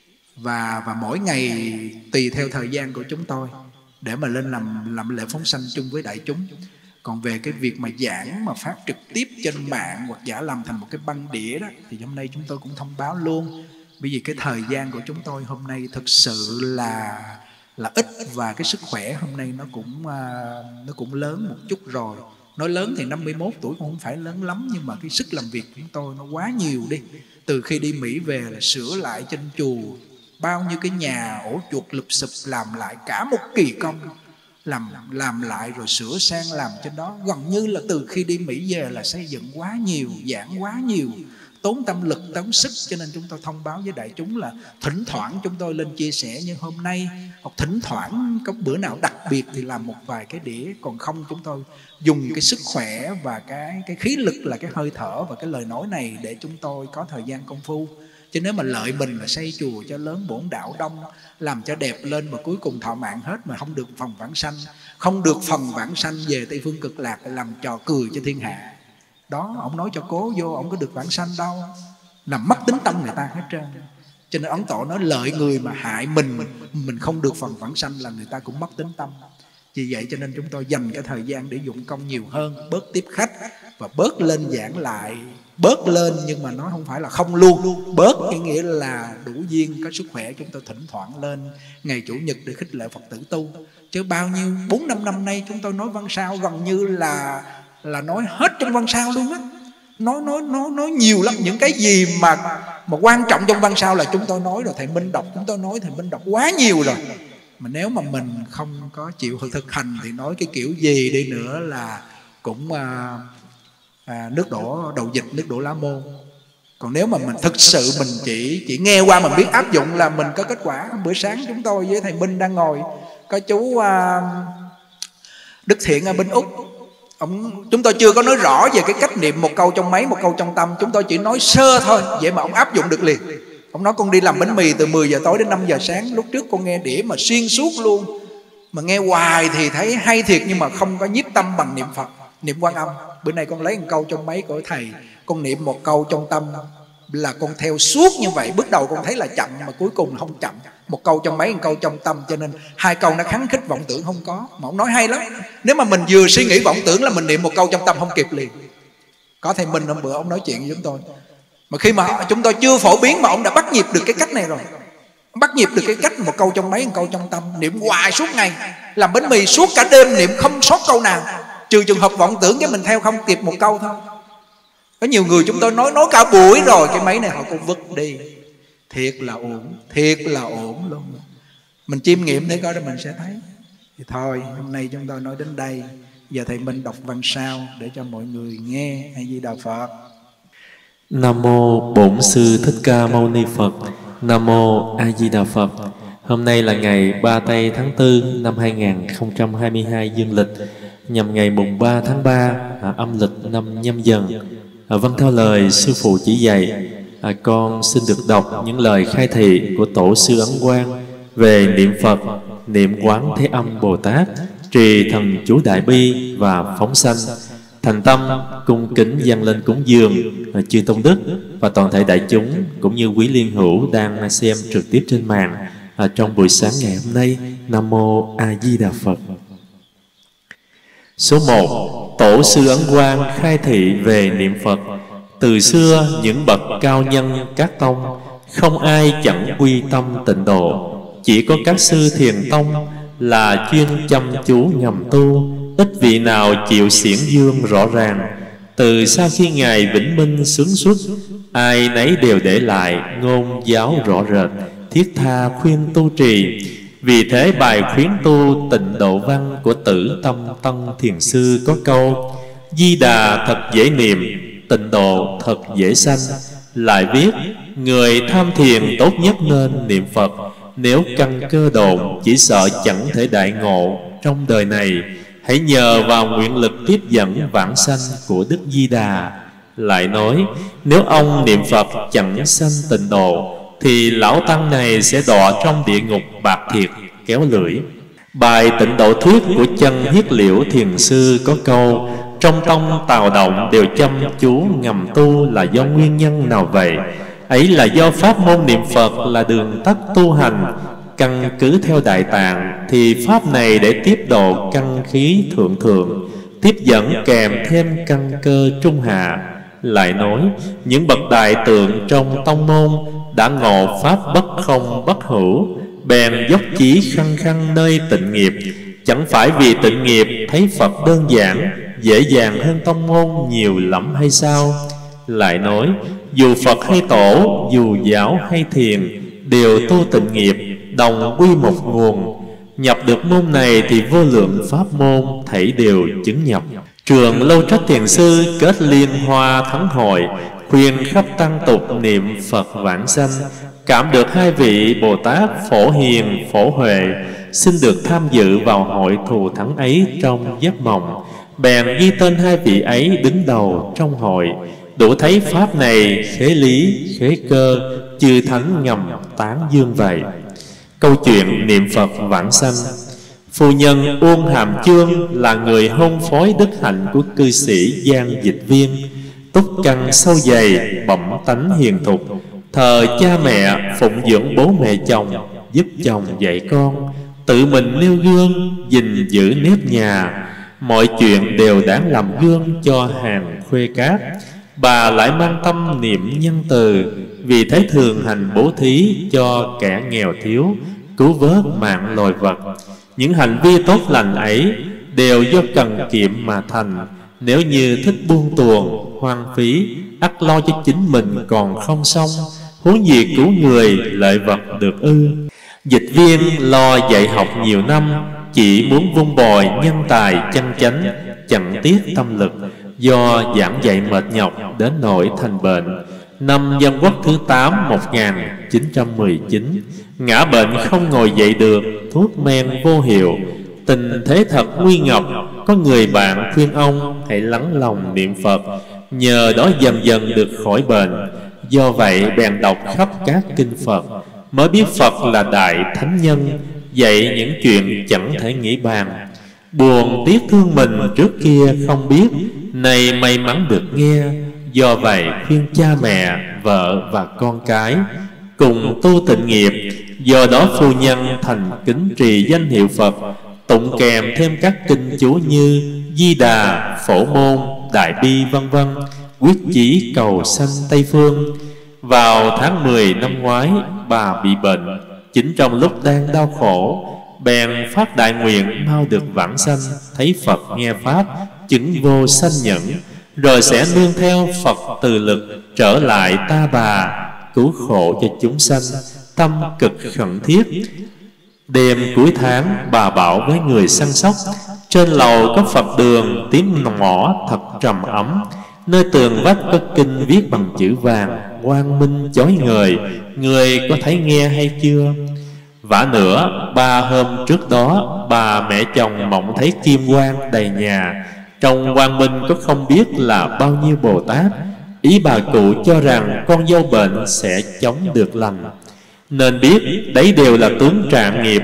Và, và mỗi ngày tùy theo thời gian của chúng tôi để mà lên làm, làm lễ phóng sanh chung với đại chúng. Còn về cái việc mà giảng mà phát trực tiếp trên mạng hoặc giả làm thành một cái băng đĩa đó, thì hôm nay chúng tôi cũng thông báo luôn. Bởi vì cái thời gian của chúng tôi hôm nay thực sự là là ít, và cái sức khỏe hôm nay nó cũng nó cũng lớn một chút rồi. Nói lớn thì năm mươi mốt tuổi cũng không phải lớn lắm, nhưng mà cái sức làm việc của chúng tôi nó quá nhiều đi. Từ khi đi Mỹ về là sửa lại trên chùa, bao nhiêu cái nhà ổ chuột lụp xụp, làm lại cả một kỳ công, làm làm lại rồi sửa sang làm trên đó. Gần như là từ khi đi Mỹ về là xây dựng quá nhiều, giảng quá nhiều, tốn tâm lực, tốn sức. Cho nên chúng tôi thông báo với đại chúng là thỉnh thoảng chúng tôi lên chia sẻ như hôm nay, hoặc thỉnh thoảng có bữa nào đặc biệt thì làm một vài cái đĩa. Còn không chúng tôi dùng cái sức khỏe và cái, cái khí lực là cái hơi thở và cái lời nói này để chúng tôi có thời gian công phu. Chứ nếu mà lợi mình là xây chùa cho lớn, bổn đạo đông, làm cho đẹp lên mà cuối cùng thọ mạng hết mà không được phần vãng sanh, không được phần vãng sanh về Tây Phương Cực Lạc, làm trò cười cho thiên hạ. Đó, ông nói cho cố vô, ông có được vãng sanh đâu, làm mất tính tâm người ta hết trơn. Cho nên Ấn Tổ nói lợi người mà hại mình, mình không được phần vãng sanh là người ta cũng mất tính tâm. Vì vậy cho nên chúng tôi dành cái thời gian để dụng công nhiều hơn, bớt tiếp khách và bớt lên giảng lại. Bớt lên nhưng mà nó không phải là không luôn. Bớt cái nghĩa là đủ duyên, có sức khỏe chúng tôi thỉnh thoảng lên ngày Chủ nhật để khích lệ Phật tử tu. Chứ bao nhiêu bốn năm năm nay chúng tôi nói văn sao gần như là là nói hết trong văn sao luôn á. Nói nói nói nói nhiều lắm. Những cái gì mà mà quan trọng trong văn sao là chúng tôi nói rồi. Thầy Minh đọc chúng tôi nói, thầy Minh đọc quá nhiều rồi. Mà nếu mà mình không có chịu thực hành thì nói cái kiểu gì đi nữa là cũng à, à, nước đổ đầu dịch, nước đổ lá môn. Còn nếu mà mình thực sự mình chỉ chỉ nghe qua mình biết áp dụng là mình có kết quả. Bữa sáng chúng tôi với thầy Minh đang ngồi, có chú à, Đức Thiện ở bên Úc. Ông, chúng tôi chưa có nói rõ về cái cách niệm một câu trong máy, một câu trong tâm. Chúng tôi chỉ nói sơ thôi, vậy mà ông áp dụng được liền. Ông nói con đi làm bánh mì từ mười giờ tối đến năm giờ sáng. Lúc trước con nghe đĩa mà xuyên suốt luôn, mà nghe hoài thì thấy hay thiệt, nhưng mà không có nhiếp tâm bằng niệm Phật. Niệm Quan Âm, bữa nay con lấy một câu trong máy của thầy, con niệm một câu trong tâm là con theo suốt như vậy. Bước đầu con thấy là chậm mà cuối cùng không chậm. Một câu trong máy, một câu trong tâm, cho nên hai câu nó kháng khích vọng tưởng không có. Mà ông nói hay lắm, nếu mà mình vừa suy nghĩ vọng tưởng là mình niệm một câu trong tâm không kịp liền. Có thầy Minh hôm bữa ông nói chuyện với chúng tôi, mà khi mà chúng tôi chưa phổ biến mà ông đã bắt nhịp được cái cách này rồi. Ông bắt nhịp được cái cách một câu trong máy, một câu trong tâm, niệm hoài suốt ngày, làm bánh mì suốt cả đêm niệm không sót câu nào, trừ trường hợp vọng tưởng cái mình theo không kịp một câu thôi. Có nhiều người chúng tôi nói nói cả buổi rồi, cái máy này họ cũng vứt đi. Thiệt là ổn, thiệt là ổn luôn. Mình chiêm nghiệm để coi đó mình sẽ thấy. Thì thôi, hôm nay chúng tôi nói đến đây. Giờ thầy Minh đọc văn sao để cho mọi người nghe. A Di Đà Phật. Nam mô Bổn Sư Thích Ca Mâu Ni Phật. Nam mô A Di Đà Phật. Hôm nay là ngày ba tây tháng tư năm hai nghìn không trăm hai mươi hai dương lịch, nhằm ngày mùng ba tháng ba à, âm lịch năm Nhâm Dần. À, vâng, theo lời sư phụ chỉ dạy, à, con xin được đọc những lời khai thị của Tổ sư Ấn Quang về niệm Phật, niệm Quán Thế Âm Bồ Tát, trì thần chú Đại Bi và phóng sanh. Thành tâm cung kính dâng lên cúng dường à, chư tôn đức và toàn thể đại chúng cũng như quý liên hữu đang xem trực tiếp trên màn à, trong buổi sáng ngày hôm nay. Nam mô A Di Đà Phật. Số một. Tổ sư Ấn Quang khai thị về niệm Phật. Từ xưa những bậc cao nhân các tông, không ai chẳng quy tâm tịnh độ. Chỉ có các sư thiền tông là chuyên chăm chú ngầm tu, ít vị nào chịu xiển dương rõ ràng. Từ sau khi Ngài Vĩnh Minh xướng xuất, ai nấy đều để lại ngôn giáo rõ rệt, thiết tha khuyên tu trì. Vì thế bài khuyến tu tịnh độ văn của Tử Tâm Tân Thiền Sư có câu: Di Đà thật dễ niệm, tịnh độ thật dễ sanh. Lại viết: người tham thiền tốt nhất nên niệm Phật. Nếu căn cơ độn, chỉ sợ chẳng thể đại ngộ trong đời này. Hãy nhờ vào nguyện lực tiếp dẫn vãng sanh của Đức Di Đà. Lại nói: nếu ông niệm Phật chẳng sanh tịnh độ, thì lão tăng này sẽ đọa trong địa ngục bạc thiệt kéo lưỡi. Bài tịnh độ thuyết của chân Hiết Liễu Thiền Sư có câu: trong tông tào động đều chăm chú ngầm tu là do nguyên nhân nào vậy? Ấy là do pháp môn niệm Phật là đường tắt tu hành. Căn cứ theo Đại Tạng thì pháp này để tiếp độ căn khí thượng thượng, tiếp dẫn kèm thêm căn cơ trung hạ. Lại nói: những bậc đại tượng trong tông môn đã ngộ pháp bất không bất hữu, bèn dốc chí khăng khăng nơi tịnh nghiệp. Chẳng phải vì tịnh nghiệp thấy Phật đơn giản, dễ dàng hơn tông môn nhiều lắm hay sao? Lại nói: dù Phật hay Tổ, dù giáo hay thiền, đều tu tịnh nghiệp, đồng quy một nguồn. Nhập được môn này thì vô lượng pháp môn thảy đều chứng nhập. Trường Lâu Trách Thiền Sư kết liên hoa thắng hội, khuyên khắp tăng tục niệm Phật vãng sanh. Cảm được hai vị Bồ Tát Phổ Hiền, Phổ Huệ, xin được tham dự vào hội thù thắng ấy trong giấc mộng. Bèn ghi tên hai vị ấy đứng đầu trong hội. Đủ thấy pháp này khế lý, khế cơ, chư thánh ngầm tán dương vậy. Câu chuyện niệm Phật vãng sanh. Phu nhân Uông Hàm Chương là người hôn phối đức hạnh của cư sĩ Giang Dịch Viên, túc căn sâu dày, bẩm tánh hiền thục, thờ cha mẹ, phụng dưỡng bố mẹ chồng, giúp chồng dạy con, tự mình nêu gương, gìn giữ nếp nhà. Mọi chuyện đều đáng làm gương cho hàng khuê cát. Bà lại mang tâm niệm nhân từ, vì thế thường hành bố thí cho kẻ nghèo thiếu, cứu vớt mạng loài vật. Những hành vi tốt lành ấy đều do cần kiệm mà thành. Nếu như thích buông tuồng, hoang phí, ắt lo cho chính mình còn không xong, huống gì cứu người lợi vật được ư? Dịch Viên lo dạy học nhiều năm, chỉ muốn vun bồi nhân tài chân chánh, chẳng tiếc tâm lực. Do giảng dạy mệt nhọc đến nỗi thành bệnh. Năm Dân Quốc thứ tám một nghìn chín trăm mười chín, ngã bệnh không ngồi dậy được, thuốc men vô hiệu, tình thế thật nguy ngập. Có người bạn khuyên ông hãy lắng lòng niệm Phật, nhờ đó dần dần được khỏi bệnh. Do vậy bèn đọc khắp các kinh Phật, mới biết Phật là đại thánh nhân, dạy những chuyện chẳng thể nghĩ bàn. Buồn tiếc thương mình trước kia không biết, nay may mắn được nghe. Do vậy khuyên cha mẹ, vợ và con cái cùng tu tịnh nghiệp. Do đó phu nhân thành kính trì danh hiệu Phật, tụng kèm thêm các kinh chú như Di Đà, Phổ Môn, Đại Bi vân vân, quyết chí cầu sanh Tây Phương. Vào tháng mười năm ngoái, bà bị bệnh. Chính trong lúc đang đau khổ, bèn phát đại nguyện mau được vãng sanh. Thấy Phật nghe pháp, chứng vô sanh nhẫn, rồi sẽ nương theo Phật từ lực trở lại Ta Bà, cứu khổ cho chúng sanh. Tâm cực khẩn thiết. Đêm cuối tháng, bà bảo với người săn sóc: trên lầu có Phật đường, tiếng mõ thật trầm ấm. Nơi tường vách có kinh viết bằng chữ vàng, quang minh chói ngời. Người có thấy nghe hay chưa? Vả nữa, ba hôm trước đó, bà mẹ chồng mộng thấy kim quang đầy nhà. Trong quang minh có không biết là bao nhiêu Bồ Tát. Ý bà cụ cho rằng con dâu bệnh sẽ chống được lành, nên biết đấy đều là tướng trạng nghiệp.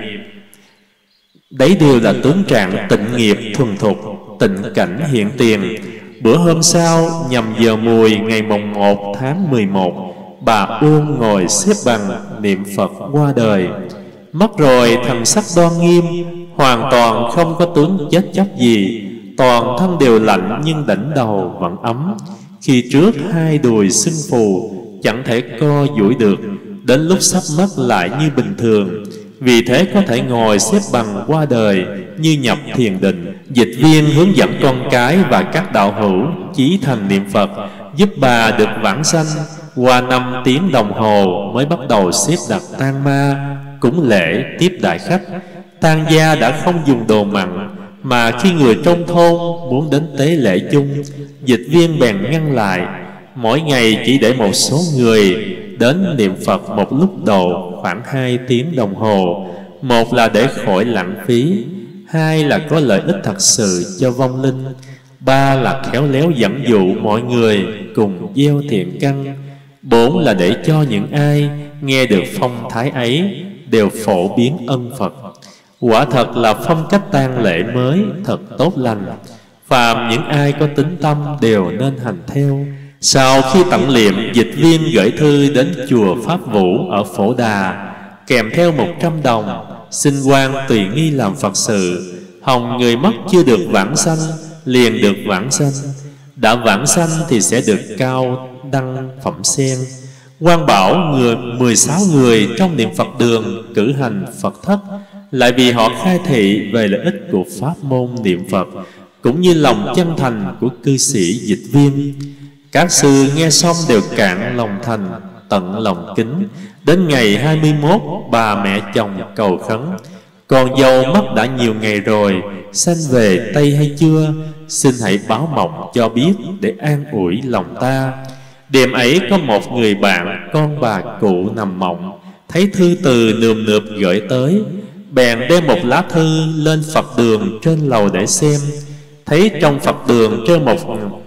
Đấy đều là tướng trạng tịnh nghiệp thuần thục, tịnh cảnh hiện tiền. Bữa hôm sau, nhằm giờ mùi ngày mồng một tháng mười một, bà Uông ngồi xếp bằng niệm Phật qua đời. Mất rồi thần sắc đoan nghiêm, hoàn toàn không có tướng chết chóc gì. Toàn thân đều lạnh nhưng đỉnh đầu vẫn ấm. Khi trước hai đùi sưng phù, chẳng thể co duỗi được. Đến lúc sắp mất lại như bình thường. Vì thế có thể ngồi xếp bằng qua đời như nhập thiền định. Dịch viên hướng dẫn con cái và các đạo hữu chí thành niệm Phật, giúp bà được vãng sanh. Qua năm tiếng đồng hồ mới bắt đầu xếp đặt tang ma, cúng lễ tiếp đại khách. Tang gia đã không dùng đồ mặn, mà khi người trong thôn muốn đến tế lễ chung, dịch viên bèn ngăn lại. Mỗi ngày chỉ để một số người đến niệm Phật một lúc độ khoảng hai tiếng đồng hồ. Một là để khỏi lãng phí, hai là có lợi ích thật sự cho vong linh, ba là khéo léo dẫn dụ mọi người cùng gieo thiện căn, bốn là để cho những ai nghe được phong thái ấy đều phổ biến ân Phật. Quả thật là phong cách tang lễ mới thật tốt lành, phàm những ai có tín tâm đều nên hành theo. Sau khi tặng liệm, dịch viên gửi thư đến chùa Pháp Vũ ở Phổ Đà, kèm theo một trăm đồng, xin quan tùy nghi làm Phật sự. Hồng người mất chưa được vãng sanh liền được vãng sanh, đã vãng sanh thì sẽ được cao đăng phẩm sen. Quan bảo người mười sáu người trong niệm Phật đường cử hành Phật thất, lại vì họ khai thị về lợi ích của pháp môn niệm Phật, cũng như lòng chân thành của cư sĩ dịch viên. Các sư nghe xong đều cạn lòng thành, tận lòng kính. Đến ngày hai mươi mốt, bà mẹ chồng cầu khấn: con dâu mất đã nhiều ngày rồi, sanh về Tây hay chưa? Xin hãy báo mộng cho biết để an ủi lòng ta. Đêm ấy có một người bạn con bà cụ nằm mộng, thấy thư từ nườm nượp gửi tới, bèn đem một lá thư lên Phật đường trên lầu để xem. Thấy trong Phật đường treo một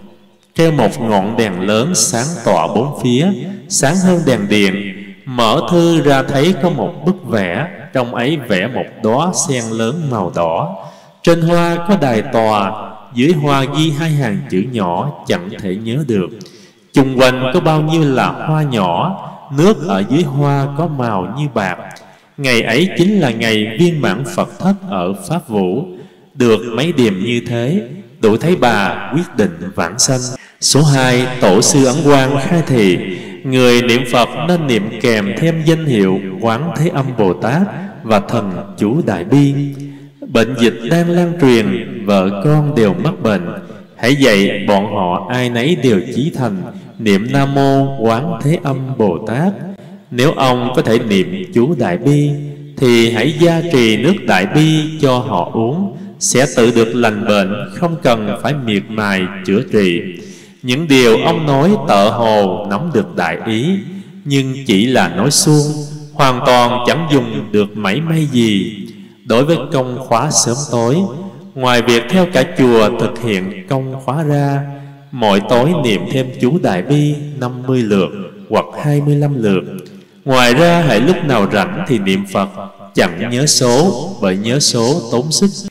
treo một ngọn đèn lớn sáng tỏa bốn phía, sáng hơn đèn điện. Mở thư ra thấy có một bức vẽ, trong ấy vẽ một đóa sen lớn màu đỏ. Trên hoa có đài tòa, dưới hoa ghi hai hàng chữ nhỏ chẳng thể nhớ được. Chung quanh có bao nhiêu là hoa nhỏ, nước ở dưới hoa có màu như bạc. Ngày ấy chính là ngày viên mãn Phật thất ở Pháp Vũ. Được mấy điềm như thế, đủ thấy bà quyết định vãng sanh. Số hai, Tổ sư Ấn Quang khai thị: người niệm Phật nên niệm kèm thêm danh hiệu Quán Thế Âm Bồ Tát và thần chú Đại Bi. Bệnh dịch đang lan truyền, vợ con đều mắc bệnh, hãy dạy bọn họ ai nấy đều chí thành niệm Nam Mô Quán Thế Âm Bồ Tát. Nếu ông có thể niệm chú Đại Bi thì hãy gia trì nước Đại Bi cho họ uống, sẽ tự được lành bệnh, không cần phải miệt mài chữa trị. Những điều ông nói tợ hồ nắm được đại ý, nhưng chỉ là nói suông, hoàn toàn chẳng dùng được mảy may gì. Đối với công khóa sớm tối, ngoài việc theo cả chùa thực hiện công khóa ra, mỗi tối niệm thêm chú Đại Bi năm mươi lượt hoặc hai mươi lăm lượt. Ngoài ra hãy lúc nào rảnh thì niệm Phật, chẳng nhớ số, bởi nhớ số tốn sức.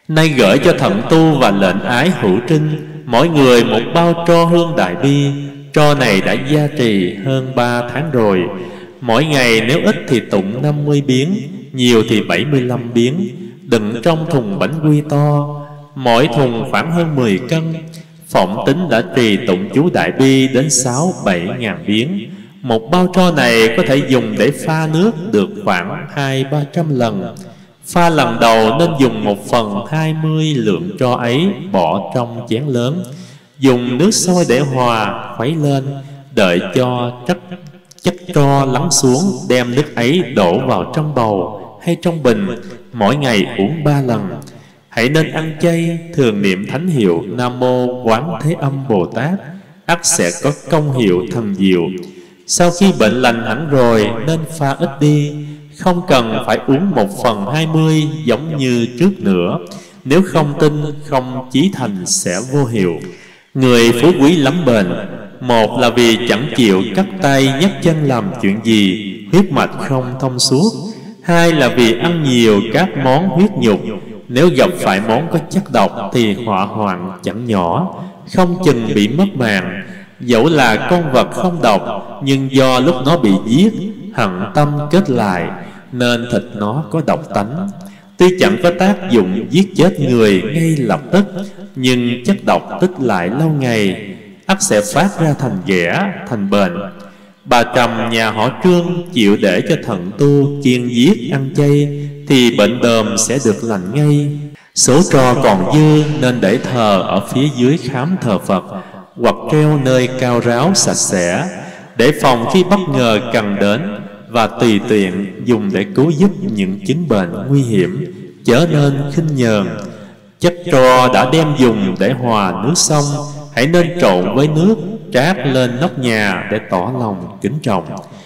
Nay gửi cho Thận Tu và lệnh ái hữu trinh mỗi người một bao tro hương đại bi. Tro này đã gia trì hơn ba tháng rồi. Mỗi ngày nếu ít thì tụng năm mươi biến, nhiều thì bảy mươi lăm biến, đựng trong thùng bánh quy to, mỗi thùng khoảng hơn mười cân. Phỏng tính đã trì tụng chú đại bi đến sáu bảy ngàn biến. Một bao tro này có thể dùng để pha nước được khoảng hai ba trăm lần. Pha lần đầu nên dùng một phần hai mươi lượng tro ấy bỏ trong chén lớn, dùng nước sôi để hòa, khuấy lên, đợi cho chất chất tro lắng xuống, đem nước ấy đổ vào trong bầu hay trong bình, mỗi ngày uống ba lần. Hãy nên ăn chay, thường niệm thánh hiệu Nam Mô Quán Thế Âm Bồ Tát, ắt sẽ có công hiệu thần diệu. Sau khi bệnh lành hẳn rồi nên pha ít đi, không cần phải uống một phần hai mươi giống như trước nữa. Nếu không tin, không chí thành sẽ vô hiệu. Người phú quý lắm bệnh, một là vì chẳng chịu cắt tay nhấc chân làm chuyện gì, huyết mạch không thông suốt. Hai là vì ăn nhiều các món huyết nhục, nếu gặp phải món có chất độc thì họa hoạn chẳng nhỏ, không chừng bị mất mạng. Dẫu là con vật không độc, nhưng do lúc nó bị giết, hận tâm kết lại, nên thịt nó có độc tánh. Tuy chẳng có tác dụng giết chết người ngay lập tức, nhưng chất độc tích lại lâu ngày, ắt sẽ phát ra thành ghẻ, thành bệnh. Bà Trầm nhà họ Trương chịu để cho Thận Tu kiêng giết ăn chay, thì bệnh đờm sẽ được lành ngay. Số tro còn dư nên để thờ ở phía dưới khám thờ Phật, hoặc treo nơi cao ráo sạch sẽ, để phòng khi bất ngờ cần đến, và tùy tiện dùng để cứu giúp những chứng bệnh nguy hiểm, chớ nên khinh nhờn. Chất tro đã đem dùng để hòa nước xong, hãy nên trộn với nước, trát lên nóc nhà để tỏ lòng kính trọng.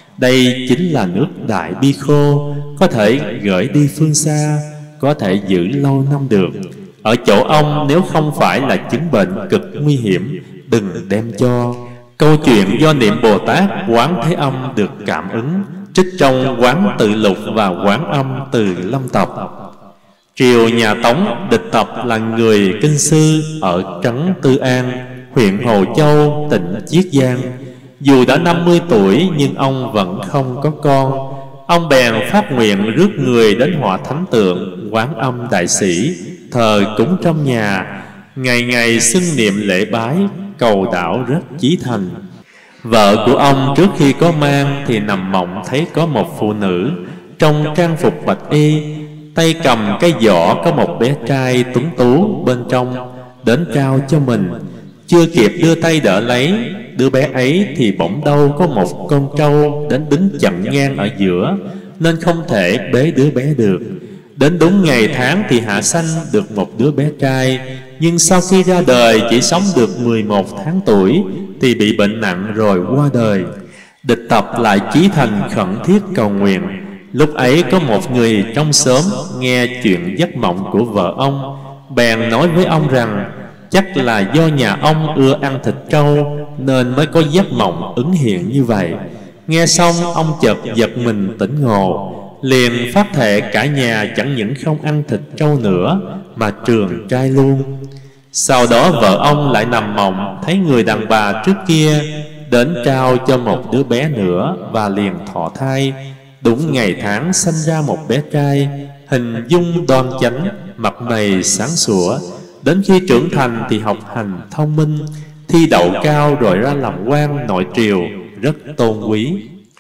Đây chính là nước đại bi khô, có thể gửi đi phương xa, có thể giữ lâu năm được. Ở chỗ ông nếu không phải là chứng bệnh cực nguy hiểm, đừng đem cho. Câu chuyện do niệm Bồ Tát Quán Thế Âm được cảm ứng, trích trong Quán Tự Lục và Quán Âm Từ Lâm Tập. Triều nhà Tống, Địch Tập là người kinh sư ở trấn Tư An, huyện Hồ Châu, tỉnh Chiết Giang. Dù đã năm mươi tuổi nhưng ông vẫn không có con. Ông bèn phát nguyện rước người đến họa thánh tượng Quán Âm Đại Sĩ, thờ cúng trong nhà, ngày ngày xưng niệm lễ bái, cầu đạo rất chí thành. Vợ của ông trước khi có mang thì nằm mộng thấy có một phụ nữ trong trang phục bạch y, tay cầm cái giỏ có một bé trai tuấn tú bên trong, đến trao cho mình. Chưa kịp đưa tay đỡ lấy đứa bé ấy thì bỗng đâu có một con trâu đến đứng chặn ngang ở giữa, nên không thể bế đứa bé được. Đến đúng ngày tháng thì hạ sanh được một đứa bé trai, nhưng sau khi ra đời chỉ sống được mười một tháng tuổi thì bị bệnh nặng rồi qua đời. Địch Tập lại chí thành khẩn thiết cầu nguyện. Lúc ấy có một người trong xóm nghe chuyện giấc mộng của vợ ông, bèn nói với ông rằng chắc là do nhà ông ưa ăn thịt trâu nên mới có giấc mộng ứng hiện như vậy. Nghe xong ông chợt giật mình tỉnh ngộ, liền phát thệ cả nhà chẳng những không ăn thịt trâu nữa mà trường trai luôn. Sau đó vợ ông lại nằm mộng thấy người đàn bà trước kia đến trao cho một đứa bé nữa, và liền thọ thai. Đúng ngày tháng sanh ra một bé trai, hình dung đoan chánh, mặt mày sáng sủa. Đến khi trưởng thành thì học hành thông minh, thi đậu cao rồi ra làm quan nội triều, rất tôn quý.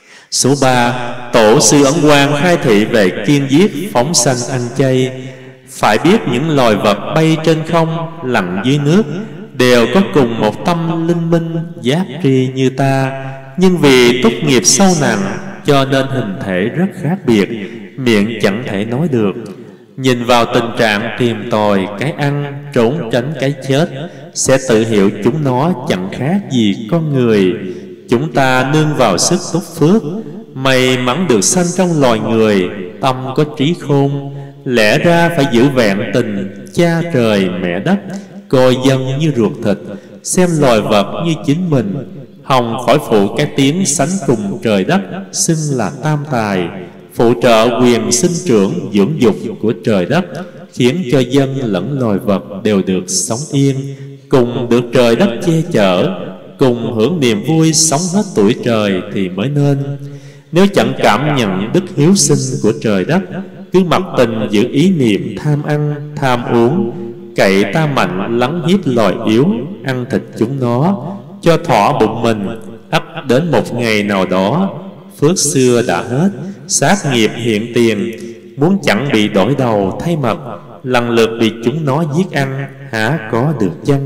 Số ba. Tổ sư Ấn Quang khai thị về kiêng giết phóng sanh ăn chay. Phải biết những loài vật bay trên không, lặn dưới nước đều có cùng một tâm linh minh giác tri như ta, nhưng vì túc nghiệp sâu nặng cho nên hình thể rất khác biệt, miệng chẳng thể nói được. Nhìn vào tình trạng tìm tòi cái ăn, trốn tránh cái chết, sẽ tự hiểu chúng nó chẳng khác gì con người. Chúng ta nương vào sức túc phước, may mắn được sanh trong loài người, tâm có trí khôn. Lẽ ra phải giữ vẹn tình cha trời mẹ đất, coi dân như ruột thịt, xem loài vật như chính mình, hòng khỏi phụ cái tiếng sánh cùng trời đất, xưng là tam tài, phụ trợ quyền sinh trưởng dưỡng dục của trời đất, khiến cho dân lẫn loài vật đều được sống yên, cùng được trời đất che chở, cùng hưởng niềm vui sống hết tuổi trời thì mới nên. Nếu chẳng cảm nhận đức hiếu sinh của trời đất, cứ mặc tình giữ ý niệm tham ăn, tham uống, cậy ta mạnh lắng hiếp loài yếu, ăn thịt chúng nó, cho thỏa bụng mình, ắt đến một ngày nào đó, phước xưa đã hết, sát nghiệp hiện tiền, muốn chẳng bị đổi đầu thay mặt, lần lượt bị chúng nó giết ăn, há có được chăng?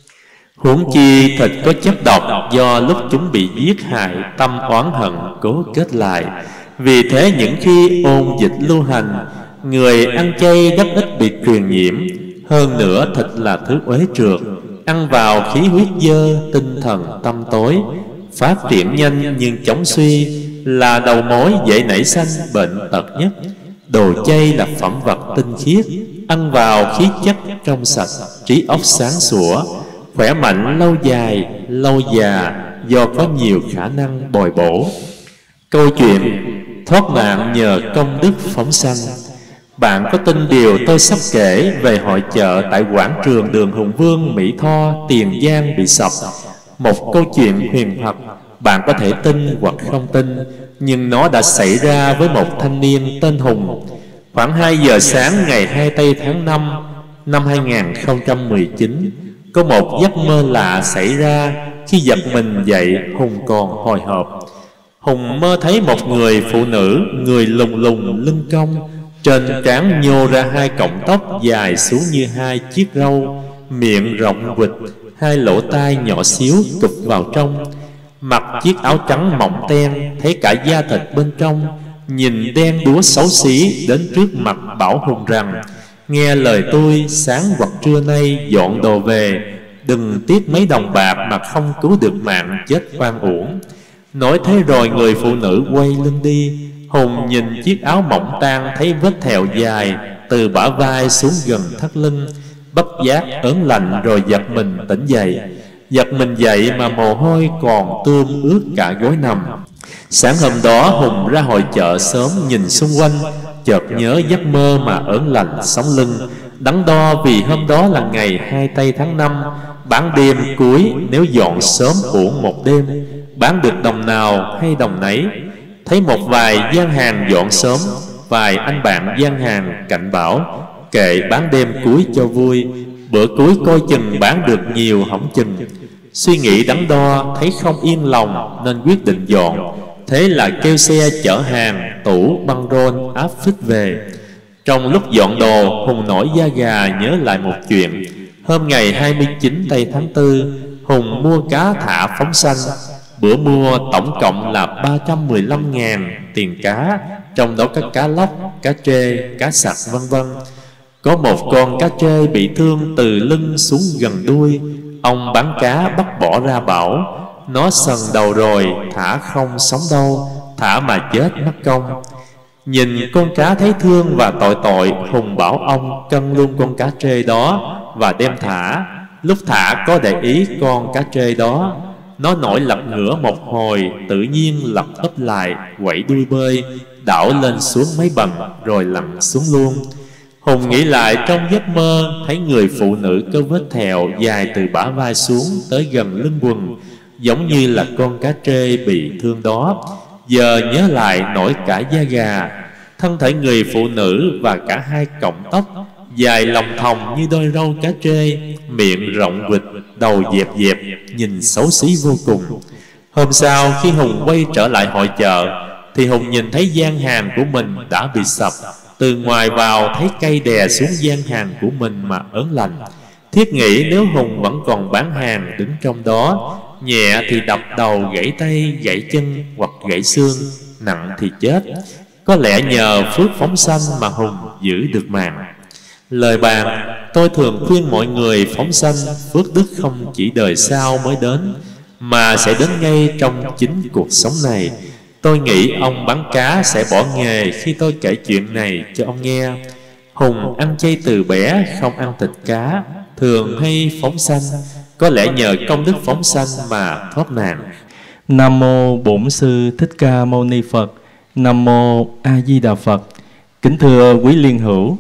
Huống chi thịt có chất độc, do lúc chúng bị giết hại, tâm oán hận cố kết lại. Vì thế những khi ôn dịch lưu hành, người ăn chay rất ít bị truyền nhiễm. Hơn nữa thịt là thứ uế trượt, ăn vào khí huyết dơ, tinh thần tâm tối, phát triển nhanh nhưng chóng suy, là đầu mối dễ nảy sanh bệnh tật nhất. Đồ chay là phẩm vật tinh khiết, ăn vào khí chất trong sạch, trí óc sáng sủa, khỏe mạnh lâu dài, lâu già, do có nhiều khả năng bồi bổ. Câu chuyện thoát nạn nhờ công đức phóng sanh. Bạn có tin điều tôi sắp kể về hội chợ tại quảng trường đường Hùng Vương, Mỹ Tho, Tiền Giang bị sập? Một câu chuyện huyền thoại, bạn có thể tin hoặc không tin, nhưng nó đã xảy ra với một thanh niên tên Hùng. Khoảng hai giờ sáng ngày hai mươi tư tháng năm năm hai nghìn không trăm mười chín, có một giấc mơ lạ xảy ra. Khi giật mình dậy, Hùng còn hồi hộp. Hùng mơ thấy một người phụ nữ, người lùng lùng lưng cong, trên trán nhô ra hai cọng tóc dài xuống như hai chiếc râu, miệng rộng quịch, hai lỗ tai nhỏ xíu cụp vào trong, mặc chiếc áo trắng mỏng ten, thấy cả da thịt bên trong, nhìn đen đúa xấu xí, đến trước mặt bảo Hùng rằng: nghe lời tôi, sáng hoặc trưa nay dọn đồ về, đừng tiếc mấy đồng bạc mà không cứu được mạng chết oan uổng. Nói thế rồi người phụ nữ quay lưng đi. Hùng nhìn chiếc áo mỏng tang, thấy vết thẹo dài từ bả vai xuống gần thắt lưng, bất giác ớn lạnh rồi giật mình tỉnh dậy. Giật mình dậy mà mồ hôi còn tươm ướt cả gối nằm. Sáng hôm đó Hùng ra hội chợ sớm, nhìn xung quanh, chợt nhớ giấc mơ mà ớn lạnh sống lưng. Đắn đo vì hôm đó là ngày hai mươi tư tháng năm, bán đêm cuối, nếu dọn sớm uổng một đêm, bán được đồng nào hay đồng nấy. Thấy một vài gian hàng dọn sớm, vài anh bạn gian hàng cạnh bảo: kệ bán đêm cuối cho vui, bữa cuối coi chừng bán được nhiều hỏng chừng. Suy nghĩ đắn đo, thấy không yên lòng nên quyết định dọn. Thế là kêu xe chở hàng, tủ, băng rôn áp phích về. Trong lúc dọn đồ, Hùng nổi da gà nhớ lại một chuyện. Hôm ngày hai mươi chín tây tháng tư, Hùng mua cá thả phóng sanh. Bữa mua tổng cộng là ba trăm mười lăm ngàn tiền cá, trong đó có cá lóc, cá trê, cá sặc vân vân. Có một con cá trê bị thương từ lưng xuống gần đuôi. Ông bán cá bắt bỏ ra bảo: nó sần đầu rồi, thả không sống đâu, thả mà chết mất công. Nhìn con cá thấy thương và tội tội, Hùng bảo ông cân luôn con cá trê đó và đem thả. Lúc thả có để ý con cá trê đó, nó nổi lật ngửa một hồi, tự nhiên lật úp lại, quẩy đuôi bơi, đảo lên xuống mấy bần rồi lặn xuống luôn. Hùng nghĩ lại trong giấc mơ, thấy người phụ nữ có vết thẹo dài từ bả vai xuống tới gần lưng quần, giống như là con cá trê bị thương đó. Giờ nhớ lại nổi cả da gà. Thân thể người phụ nữ và cả hai cọng tóc dài lòng thòng như đôi râu cá trê, miệng rộng quịch, đầu dẹp dẹp, nhìn xấu xí vô cùng. Hôm sau khi Hùng quay trở lại hội chợ, thì Hùng nhìn thấy gian hàng của mình đã bị sập. Từ ngoài vào thấy cây đè xuống gian hàng của mình mà ớn lạnh. Thiết nghĩ nếu Hùng vẫn còn bán hàng đứng trong đó, nhẹ thì đập đầu gãy tay, gãy chân hoặc gãy xương, nặng thì chết. Có lẽ nhờ phước phóng sanh mà Hùng giữ được mạng. Lời bàn, tôi thường khuyên mọi người phóng sanh, phước đức không chỉ đời sau mới đến, mà sẽ đến ngay trong chính cuộc sống này. Tôi nghĩ ông bán cá sẽ bỏ nghề khi tôi kể chuyện này cho ông nghe. Hùng ăn chay từ bé, không ăn thịt cá, thường hay phóng sanh. Có lẽ nhờ công đức phóng sanh mà thoát nạn. Nam mô Bổn Sư Thích Ca Mâu Ni Phật. Nam mô A Di Đà Phật. Kính thưa quý liên hữu,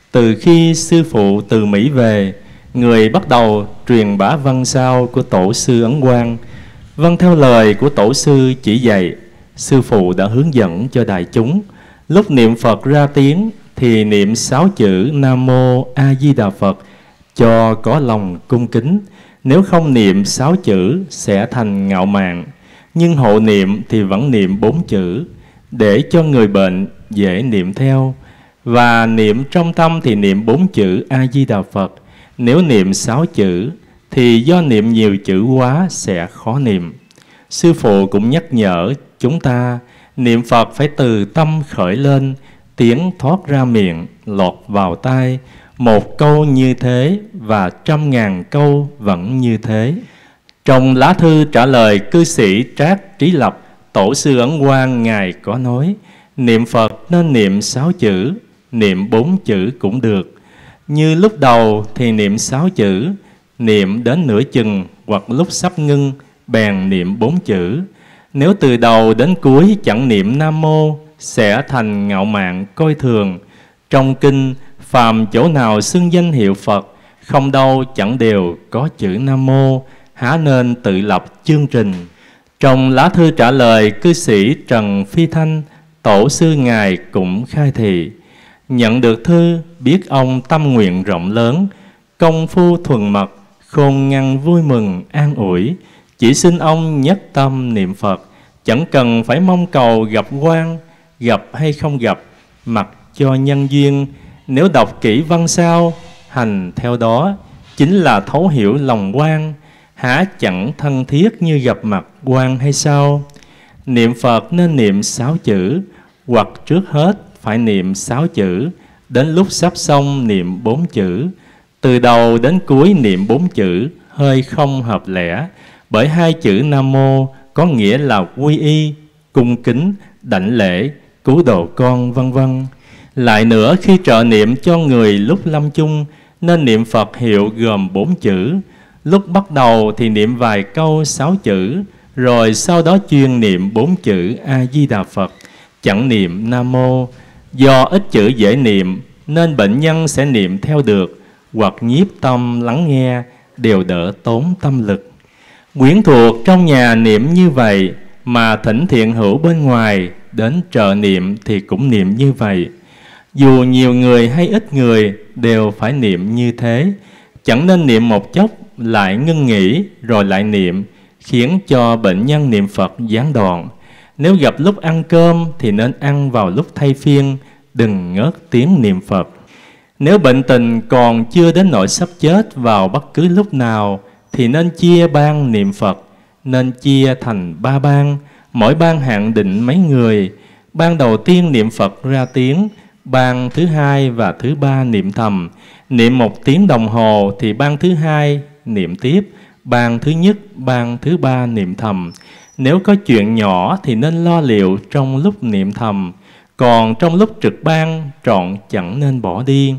Từ khi sư phụ từ Mỹ về, người bắt đầu truyền bá văn sao của tổ sư Ấn Quang. Vâng theo lời của tổ sư chỉ dạy, sư phụ đã hướng dẫn cho đại chúng. Lúc niệm Phật ra tiếng thì niệm sáu chữ Nam Mô A Di Đà Phật cho có lòng cung kính. Nếu không niệm sáu chữ sẽ thành ngạo mạn, nhưng hộ niệm thì vẫn niệm bốn chữ để cho người bệnh dễ niệm theo. Và niệm trong tâm thì niệm bốn chữ A Di Đà Phật. Nếu niệm sáu chữ thì do niệm nhiều chữ quá sẽ khó niệm. Sư phụ cũng nhắc nhở chúng ta niệm Phật phải từ tâm khởi lên, tiếng thoát ra miệng, lọt vào tai. Một câu như thế và trăm ngàn câu vẫn như thế. Trong lá thư trả lời cư sĩ Trác Trí Lập, tổ sư Ấn Quang ngài có nói: niệm Phật nên niệm sáu chữ, niệm bốn chữ cũng được. Như lúc đầu thì niệm sáu chữ, niệm đến nửa chừng hoặc lúc sắp ngưng bèn niệm bốn chữ. Nếu từ đầu đến cuối chẳng niệm Nam Mô sẽ thành ngạo mạn coi thường. Trong kinh phàm chỗ nào xưng danh hiệu Phật, không đâu chẳng đều có chữ Nam Mô, há nên tự lập chương trình. Trong lá thư trả lời cư sĩ Trần Phi Thanh, tổ sư ngài cũng khai thị: nhận được thư biết ông tâm nguyện rộng lớn, công phu thuần mật, khôn ngăn vui mừng an ủi. Chỉ xin ông nhất tâm niệm Phật, chẳng cần phải mong cầu gặp quan, gặp hay không gặp, mặc cho nhân duyên. Nếu đọc kỹ văn sao, hành theo đó, chính là thấu hiểu lòng quan, há chẳng thân thiết như gặp mặt quan hay sao? Niệm Phật nên niệm sáu chữ, hoặc trước hết phải niệm sáu chữ, đến lúc sắp xong niệm bốn chữ. Từ đầu đến cuối niệm bốn chữ hơi không hợp lẽ, bởi hai chữ Nam Mô có nghĩa là quy y, cung kính, đảnh lễ, cứu độ con, vân vân. Lại nữa, khi trợ niệm cho người lúc lâm chung nên niệm Phật hiệu gồm bốn chữ. Lúc bắt đầu thì niệm vài câu sáu chữ, rồi sau đó chuyên niệm bốn chữ A Di Đà Phật, chẳng niệm Nam Mô. Do ít chữ dễ niệm nên bệnh nhân sẽ niệm theo được, hoặc nhiếp tâm lắng nghe đều đỡ tốn tâm lực. Quyến thuộc trong nhà niệm như vậy, mà thỉnh thiện hữu bên ngoài đến trợ niệm thì cũng niệm như vậy. Dù nhiều người hay ít người đều phải niệm như thế. Chẳng nên niệm một chốc lại ngưng nghỉ rồi lại niệm, khiến cho bệnh nhân niệm Phật gián đoạn. Nếu gặp lúc ăn cơm thì nên ăn vào lúc thay phiên, đừng ngớt tiếng niệm Phật. Nếu bệnh tình còn chưa đến nỗi sắp chết vào bất cứ lúc nào thì nên chia ban niệm Phật, nên chia thành ba ban, mỗi ban hạn định mấy người. Ban đầu tiên niệm Phật ra tiếng, ban thứ hai và thứ ba niệm thầm. Niệm một tiếng đồng hồ thì ban thứ hai niệm tiếp, ban thứ nhất, ban thứ ba niệm thầm. Nếu có chuyện nhỏ thì nên lo liệu trong lúc niệm thầm, còn trong lúc trực ban trọn chẳng nên bỏ đi.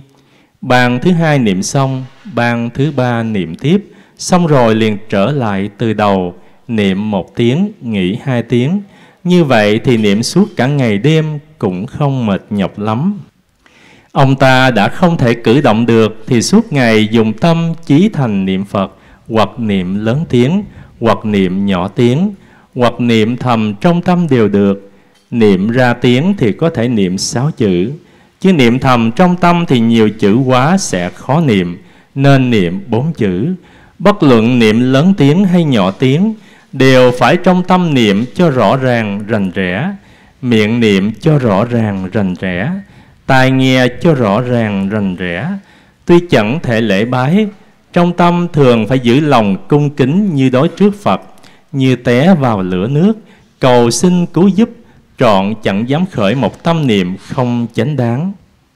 Ban thứ hai niệm xong, ban thứ ba niệm tiếp, xong rồi liền trở lại từ đầu, niệm một tiếng, nghỉ hai tiếng. Như vậy thì niệm suốt cả ngày đêm cũng không mệt nhọc lắm. Ông ta đã không thể cử động được thì suốt ngày dùng tâm chí thành niệm Phật, hoặc niệm lớn tiếng, hoặc niệm nhỏ tiếng, hoặc niệm thầm trong tâm đều được. Niệm ra tiếng thì có thể niệm sáu chữ, chứ niệm thầm trong tâm thì nhiều chữ quá sẽ khó niệm, nên niệm bốn chữ. Bất luận niệm lớn tiếng hay nhỏ tiếng, đều phải trong tâm niệm cho rõ ràng rành rẽ, miệng niệm cho rõ ràng rành rẽ, tai nghe cho rõ ràng rành rẽ. Tuy chẳng thể lễ bái, trong tâm thường phải giữ lòng cung kính như đối trước Phật, như té vào lửa nước, cầu xin cứu giúp, trọn chẳng dám khởi một tâm niệm không chánh đáng.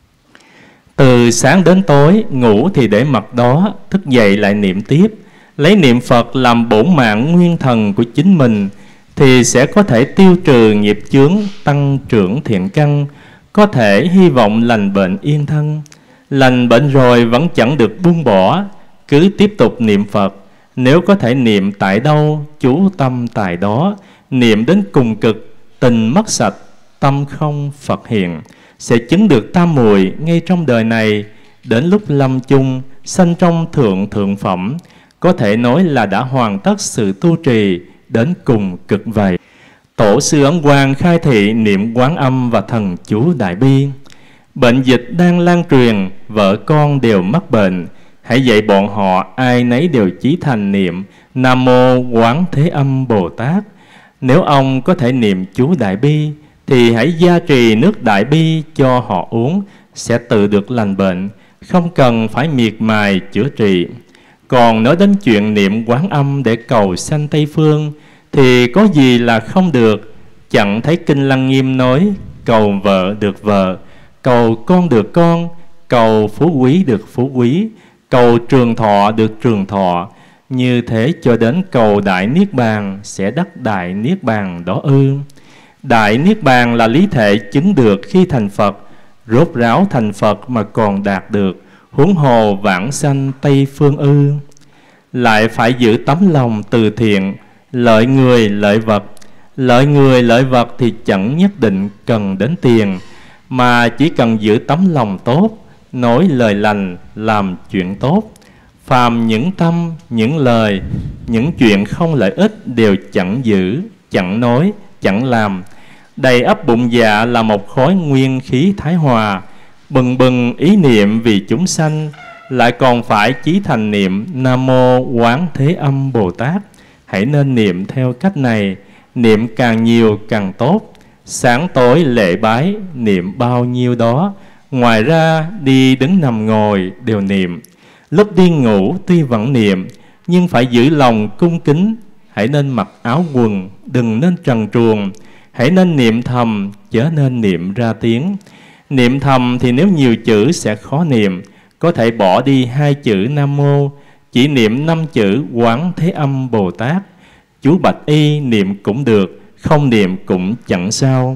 Từ sáng đến tối, ngủ thì để mặt đó, thức dậy lại niệm tiếp. Lấy niệm Phật làm bổn mạng nguyên thần của chính mình thì sẽ có thể tiêu trừ nghiệp chướng, tăng trưởng thiện căn, có thể hy vọng lành bệnh yên thân. Lành bệnh rồi vẫn chẳng được buông bỏ, cứ tiếp tục niệm Phật. Nếu có thể niệm tại đâu, chú tâm tại đó, niệm đến cùng cực, tình mất sạch, tâm không Phật hiện, sẽ chứng được tam muội ngay trong đời này. đến lúc lâm chung sanh trong thượng thượng phẩm, có thể nói là đã hoàn tất sự tu trì đến cùng cực vậy. Tổ sư Ấn Quang khai thị niệm Quán Âm và thần chú Đại Bi. Bệnh dịch đang lan truyền, vợ con đều mắc bệnh, hãy dạy bọn họ ai nấy đều chí thành niệm Nam Mô Quán Thế Âm Bồ Tát. Nếu ông có thể niệm chú Đại Bi thì hãy gia trì nước Đại Bi cho họ uống, sẽ tự được lành bệnh, không cần phải miệt mài chữa trị. Còn nói đến chuyện niệm Quán Âm để cầu sanh Tây Phương thì có gì là không được. Chẳng thấy Kinh Lăng Nghiêm nói cầu vợ được vợ, cầu con được con, cầu phú quý được phú quý, cầu trường thọ được trường thọ. Như thế cho đến cầu Đại Niết Bàn sẽ đắc Đại Niết Bàn đó ư? Đại Niết Bàn là lý thể chứng được khi thành Phật, rốt ráo thành Phật mà còn đạt được, huống hồ vãng sanh Tây Phương ư? Lại phải giữ tấm lòng từ thiện, lợi người lợi vật. Lợi người lợi vật thì chẳng nhất định cần đến tiền, mà chỉ cần giữ tấm lòng tốt, nói lời lành, làm chuyện tốt. Phàm những tâm, những lời, những chuyện không lợi ích đều chẳng giữ, chẳng nói, chẳng làm. Đầy ắp bụng dạ là một khối nguyên khí thái hòa, bừng bừng ý niệm vì chúng sanh, lại còn phải chí thành niệm Nam Mô Quán Thế Âm Bồ Tát. Hãy nên niệm theo cách này, niệm càng nhiều càng tốt. Sáng tối lễ bái, niệm bao nhiêu đó. Ngoài ra đi đứng nằm ngồi đều niệm. Lúc đi ngủ tuy vẫn niệm, nhưng phải giữ lòng cung kính. Hãy nên mặc áo quần, đừng nên trần truồng. Hãy nên niệm thầm, chớ nên niệm ra tiếng. Niệm thầm thì nếu nhiều chữ sẽ khó niệm, có thể bỏ đi hai chữ Nam Mô, chỉ niệm năm chữ Quán Thế Âm Bồ Tát. Chú Bạch Y niệm cũng được, không niệm cũng chẳng sao.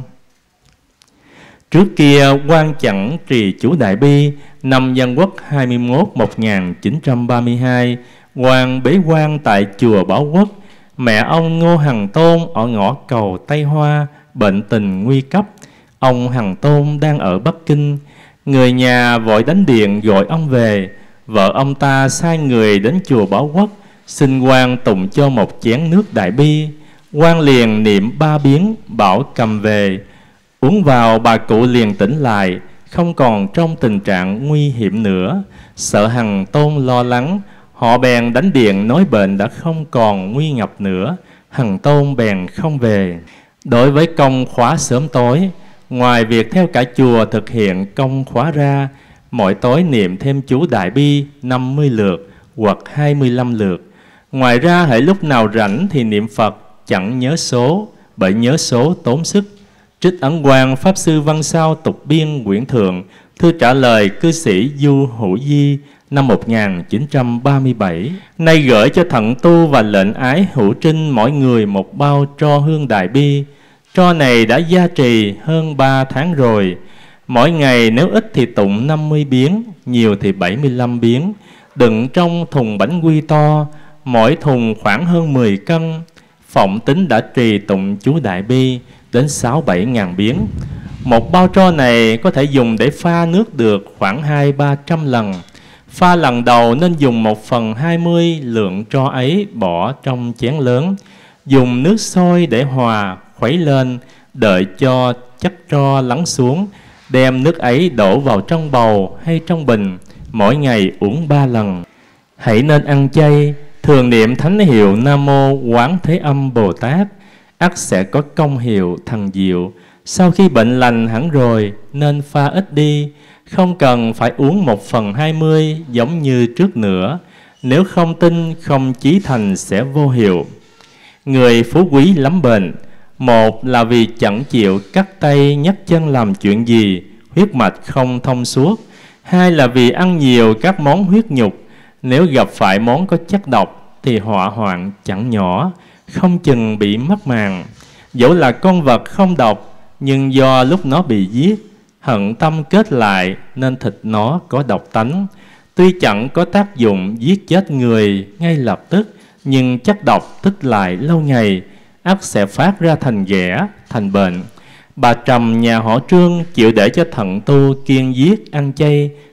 Trước kia Quang chẳng trì chú Đại Bi, năm Dân Quốc hai mươi mốt một nghìn chín trăm ba mươi hai, Quang bế quan tại chùa Bảo Quốc. Mẹ ông Ngô Hằng Tôn ở ngõ cầu Tây Hoa, bệnh tình nguy cấp. Ông Hằng Tôn đang ở Bắc Kinh. Người nhà vội đánh điện gọi ông về. Vợ ông ta sai người đến chùa Bảo Quốc, xin Quang tụng cho một chén nước Đại Bi. Quang liền niệm ba biến, bảo cầm về. Uống vào, bà cụ liền tỉnh lại, không còn trong tình trạng nguy hiểm nữa. Sợ Hằng Tôn lo lắng, họ bèn đánh điện nói bệnh đã không còn nguy ngập nữa. Hằng Tôn bèn không về. Đối với công khóa sớm tối, ngoài việc theo cả chùa thực hiện công khóa ra, mỗi tối niệm thêm chú Đại Bi năm mươi lượt hoặc hai mươi lăm lượt. Ngoài ra hễ lúc nào rảnh thì niệm Phật, chẳng nhớ số, bởi nhớ số tốn sức. Trích Ấn Quang Pháp Sư Văn Sao tục biên quyển thượng, thư trả lời cư sĩ Du Hữu Di năm một nghìn chín trăm ba mươi bảy. Nay gửi cho Thận Tu và Lệnh Ái Hữu Trinh mỗi người một bao tro hương Đại Bi. Tro này đã gia trì hơn ba tháng rồi. Mỗi ngày nếu ít thì tụng năm mươi biến, nhiều thì bảy mươi lăm biến. Đựng trong thùng bánh quy to, mỗi thùng khoảng hơn mười cân. Phỏng tính đã trì tụng chú Đại Bi đến sáu bảy ngàn biến. Một bao tro này có thể dùng để pha nước được khoảng hai ba trăm lần. Pha lần đầu nên dùng một phần hai mươi lượng tro ấy bỏ trong chén lớn. Dùng nước sôi để hòa, khuấy lên, đợi cho chất tro lắng xuống. Đem nước ấy đổ vào trong bầu hay trong bình, mỗi ngày uống ba lần. Hãy nên ăn chay, thường niệm thánh hiệu Nam Mô Quán Thế Âm Bồ Tát, ắt sẽ có công hiệu thần diệu. Sau khi bệnh lành hẳn rồi, nên pha ít đi, không cần phải uống một phần hai mươi giống như trước nữa. Nếu không tin, không chí thành sẽ vô hiệu. Người phú quý lắm bệnh, một là vì chẳng chịu cắt tay nhấc chân làm chuyện gì, huyết mạch không thông suốt. Hai là vì ăn nhiều các món huyết nhục, nếu gặp phải món có chất độc thì họa hoạn chẳng nhỏ, không chừng bị mất màng. Dẫu là con vật không độc, nhưng do lúc nó bị giết, hận tâm kết lại nên thịt nó có độc tánh. Tuy chẳng có tác dụng giết chết người ngay lập tức, nhưng chất độc tích lại lâu ngày, ắt sẽ phát ra thành ghẻ, thành bệnh. Bà Trầm nhà họ Trương chịu để cho Thận Tu kiêng giết ăn chay,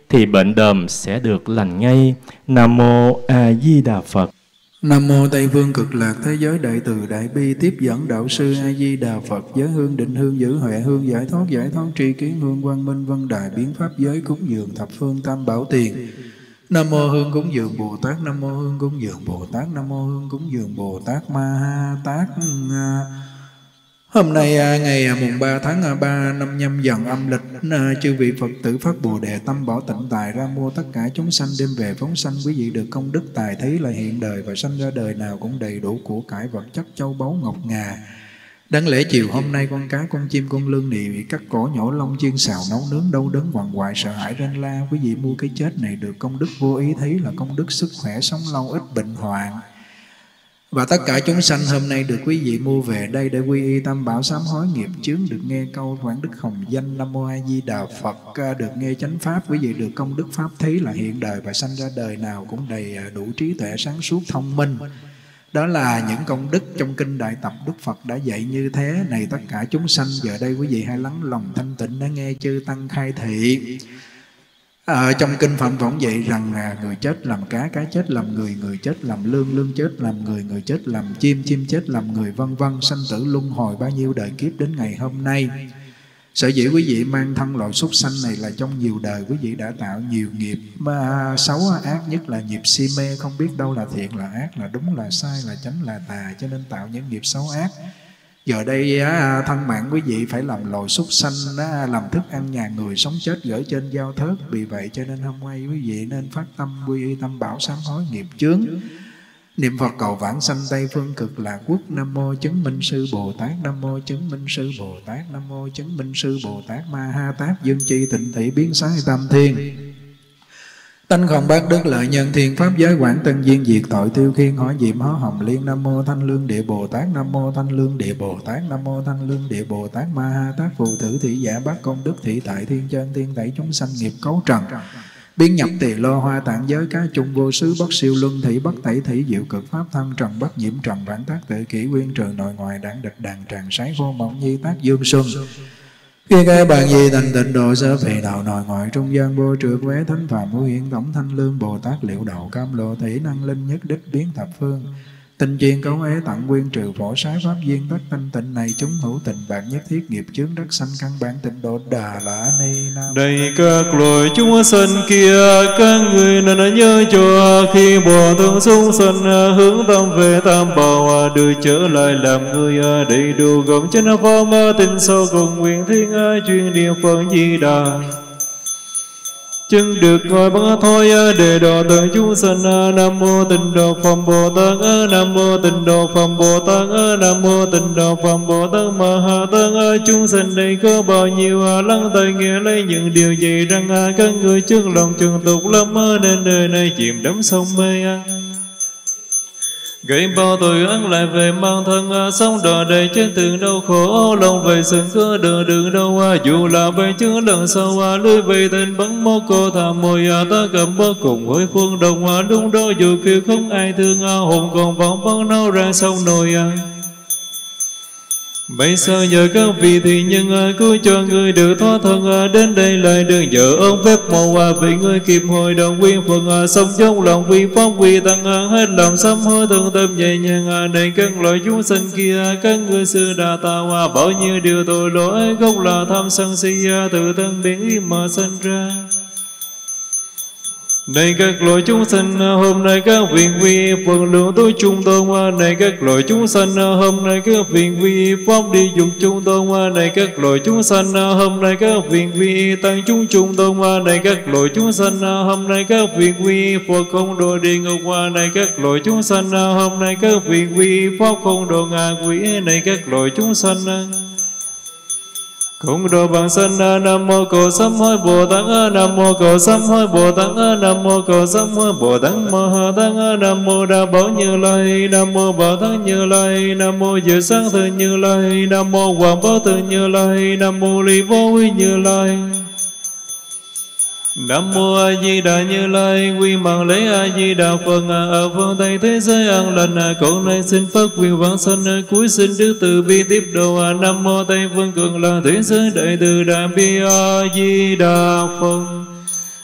thì bệnh đờm sẽ được lành ngay. Nam mô A Di Đà Phật. Nam mô Tây Phương Cực Lạc Thế Giới Đại Từ Đại Bi Tiếp Dẫn Đạo Sư A Di Đà Phật. Giới hương định hương giữ huệ hương giải thoát giải thoát tri kiến hương quang minh vân đài biến pháp giới cúng dường thập phương tam bảo tiền. Nam mô hương cúng dường Bồ Tát. Nam mô hương cúng dường Bồ Tát. Nam mô hương cúng dường Bồ Tát Ma Ha Tát. Hôm nay ngày mùng ba tháng ba năm Nhâm Dần âm lịch, chư vị Phật tử phát Bồ Đề tâm bảo tịnh tài ra mua tất cả chúng sanh đem về phóng sanh. Quý vị được công đức tài thí là hiện đời và sanh ra đời nào cũng đầy đủ của cải vật chất châu báu ngọc ngà. Đáng lẽ chiều hôm nay con cá con chim con lương nị bị cắt cổ nhổ lông chiên xào nấu nướng đau đớn quằn quại sợ hãi rên la. Quý vị mua cái chết này được công đức vô ý thấy là công đức sức khỏe sống lâu ít bệnh hoạn. Và tất cả chúng sanh hôm nay được quý vị mua về đây để quy y tam bảo sám hối nghiệp chướng, được nghe câu quảng đức hồng danh Nam mô A Di Đà Phật, được nghe chánh pháp. Quý vị được công đức pháp thí là hiện đời và sanh ra đời nào cũng đầy đủ trí tuệ sáng suốt thông minh. Đó là những công đức trong kinh Đại Tập Đức Phật đã dạy như thế. Này tất cả chúng sanh, giờ đây quý vị hãy lắng lòng thanh tịnh để nghe chư tăng khai thị. Ở trong kinh Phạm Võng dạy rằng là người chết làm cá, cá chết làm người, người chết làm lương, lương chết làm người, người chết làm chim, chim chết làm người, vân vân. Sanh tử luân hồi bao nhiêu đời kiếp đến ngày hôm nay. Sở dĩ quý vị mang thân loại súc sanh này là trong nhiều đời quý vị đã tạo nhiều nghiệp mà xấu ác, nhất là nghiệp si mê, không biết đâu là thiện là ác, là đúng là sai, là chánh là tà, cho nên tạo những nghiệp xấu ác. Giờ đây thân mạng quý vị phải làm loài súc sanh, làm thức ăn nhà người, sống chết gửi trên giao thớt. Vì vậy cho nên hôm nay quý vị nên phát tâm quy y tam bảo sám hối nghiệp chướng, niệm Phật cầu vãng sanh Tây Phương Cực Lạc Quốc. Nam mô chứng minh sư Bồ Tát. Nam mô chứng minh sư Bồ Tát. Nam mô chứng minh sư Bồ Tát Ma Ha Tát. Dương chi tịnh thị biến sáng tam thiên, tánh không bát đức lợi nhân thiên pháp giới quảng tân duyên diệt tội tiêu khiên hỏi diệm hó hồng liên. Nam mô Thanh Lương Địa Bồ Tát. Nam mô Thanh Lương Địa Bồ Tát. Nam mô Thanh Lương Địa Bồ Tát Ma Ha Tát. Phù thử thị giả bát công đức thị tại thiên chân thiên tẩy chúng sanh nghiệp cấu trần, biến nhập tỳ lô hoa tạng giới cá chung vô xứ bất siêu luân thị bất tẩy thị diệu cực pháp thân trần bất nhiễm trần vạn tác tự kỷ nguyên trường nội ngoại đảng địch đàn tràng sái vô mộng nhi tác dương xuân. Khi cái bàn gì thành tịnh độ sơ phì đạo nội ngoại trung gian vô trượt quế thánh phàm ngũ hiện tổng thanh lương Bồ Tát liệu đạo cam lộ thủy năng linh nhất đích biến thập phương. Tình chuyên cấu ế tặng nguyên trừ phổ sái pháp duyên tất thanh tịnh này chúng hữu tình bạn nhất thiết nghiệp chướng đất sanh căn bản tịnh độ đà la ni nam. Đây các loài chúng sanh kia, các người nên nhớ cho khi bỏ thương chúng sanh hướng tâm về tam bảo, đưa trở lại làm người đầy đủ gồm chân pháp tinh sâu cùng nguyện thiên chuyên địa Phật Di Đà. Chân được gọi bằng thôi để độ từng chúng sanh. Nam mô Tịnh Độ Phật Bồ Tát. Nam mô Tịnh Độ Phật Bồ Tát. Nam mô Tịnh Độ Phật Bồ Tát Ma Ha Tát. Chúng sanh đây có bao nhiêu lắng tai nghe lấy những điều gì rằng các người trước lòng trường tục lắm nên đời này chìm đắm sông mê ăn, gây bao tội ác lại về mang thân sống đời đầy chết từng đau khổ lòng về sừng cơ đỡ đường đâu dù là về chứa lần sau lưới về tên bắn mó cô thà môi ta cầm bó cùng với phương đồng đúng đó dù kia không ai thương hồn còn vọng bắn nấu ra sông nồi. Bây giờ nhờ các vị thì nhân cứu cho người được thoát thân đến đây lại đừng nhờ ơn phép màu vì người kịp hồi đồng quy phần sống trong lòng vi pháp quy tăng hết lòng sám hối thương tâm nhẹ nhàng. Này các loại chúng sanh kia, các ngươi xưa đã tạo bao nhiêu điều tội lỗi gốc là tham sân si tự thân biến ý mà sinh ra. Này các loại chúng sanh hôm nay các vị quy phần lượng tối trung tôn. Này các loại chúng sanh hôm nay các vị quy pháp đi dục trung tôn. Này các loại chúng sanh hôm nay các vị quy tăng chúng trung tôn. Này các loại chúng sanh hôm nay các vị quy Phật không độ địa ngục. Này các loại chúng sanh hôm nay các vị quy pháp không độ ngạ quỷ. Này các loại chúng sanh không độ bằng sanh. Nam mô Cầu Sám Hối Bồ Tát. Nam mô Cầu Sám Hối Bồ Tát. Nam mô Cầu Sám Hối Bồ Tát Ma Ha Tát. Nam mô Đa Bảo Như Lai. Nam mô Bảo Thắng Như Lai. Nam mô Diệu Sáng Thư Như Lai. Nam mô Hoàng Bảo Thư Như Lai. Nam mô Ly Vô Huy Như Lai. Nam mô A Di Đà Như Lai. Quy mạng lễ A Di Đà Phật. Ở phương Tây thế giới an lành, con nay xin phát nguyện vãng sanh cuối sinh đức từ bi tiếp độ. Nam mô Tây Phương Cực Lạc Thế Giới Đại Từ Đại Bi A Di Đà Phật.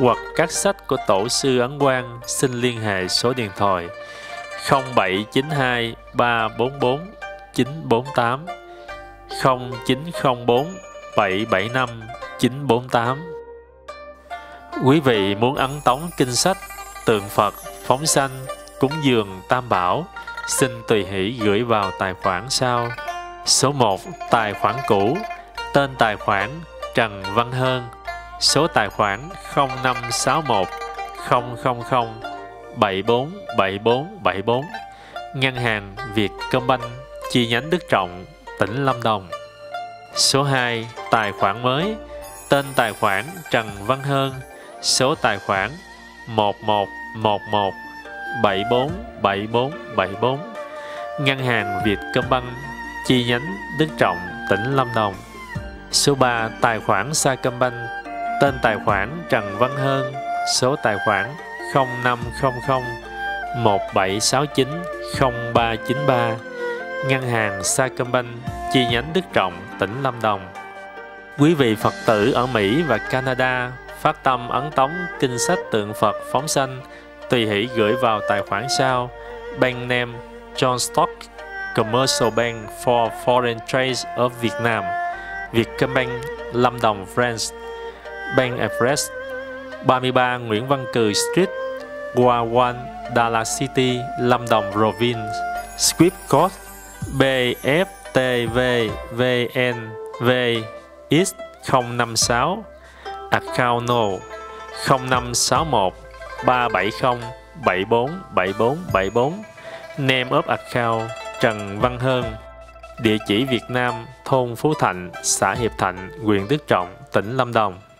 hoặc các sách của Tổ sư Ấn Quang, xin liên hệ số điện thoại không bảy chín hai ba bốn bốn chín bốn tám, không chín không bốn bảy bảy năm chín bốn tám. Quý vị muốn ấn tống kinh sách, tượng Phật, phóng sanh, cúng dường Tam Bảo, xin tùy hỷ gửi vào tài khoản sau. Số một, tài khoản cũ, tên tài khoản Trần Văn Hơn, số tài khoản không năm sáu một không không không bảy bốn bảy bốn bảy bốn, Ngân hàng Vietcombank, chi nhánh Đức Trọng, tỉnh Lâm Đồng. Số hai, tài khoản mới, tên tài khoản Trần Văn Hơn, số tài khoản một một một một bảy bốn bảy bốn bảy bốn, Ngân hàng Vietcombank, chi nhánh Đức Trọng, tỉnh Lâm Đồng. Số ba, tài khoản Sacombank, tên tài khoản Trần Văn Hơn, số tài khoản không năm không không một bảy sáu chín không ba chín ba, Ngân hàng Sacombank, chi nhánh Đức Trọng, tỉnh Lâm Đồng. Quý vị Phật tử ở Mỹ và Canada phát tâm ấn tống kinh sách tượng Phật phóng sanh, tùy hỷ gửi vào tài khoản sau: Bank name John Stock, Commercial Bank for Foreign Trade of Vietnam, Vietcombank, Lâm Đồng, France. Bank address ba mươi ba Nguyễn Văn Cừ Street, Gua One, Dallas City, Lâm Đồng Province. Swift code B F T V V N V X không năm sáu. Account no không năm sáu một ba bảy không bảy bốn bảy bốn bảy bốn. Name of account Trần Văn Hơn. Địa chỉ Việt Nam, thôn Phú Thạnh, xã Hiệp Thạnh, huyện Đức Trọng, tỉnh Lâm Đồng.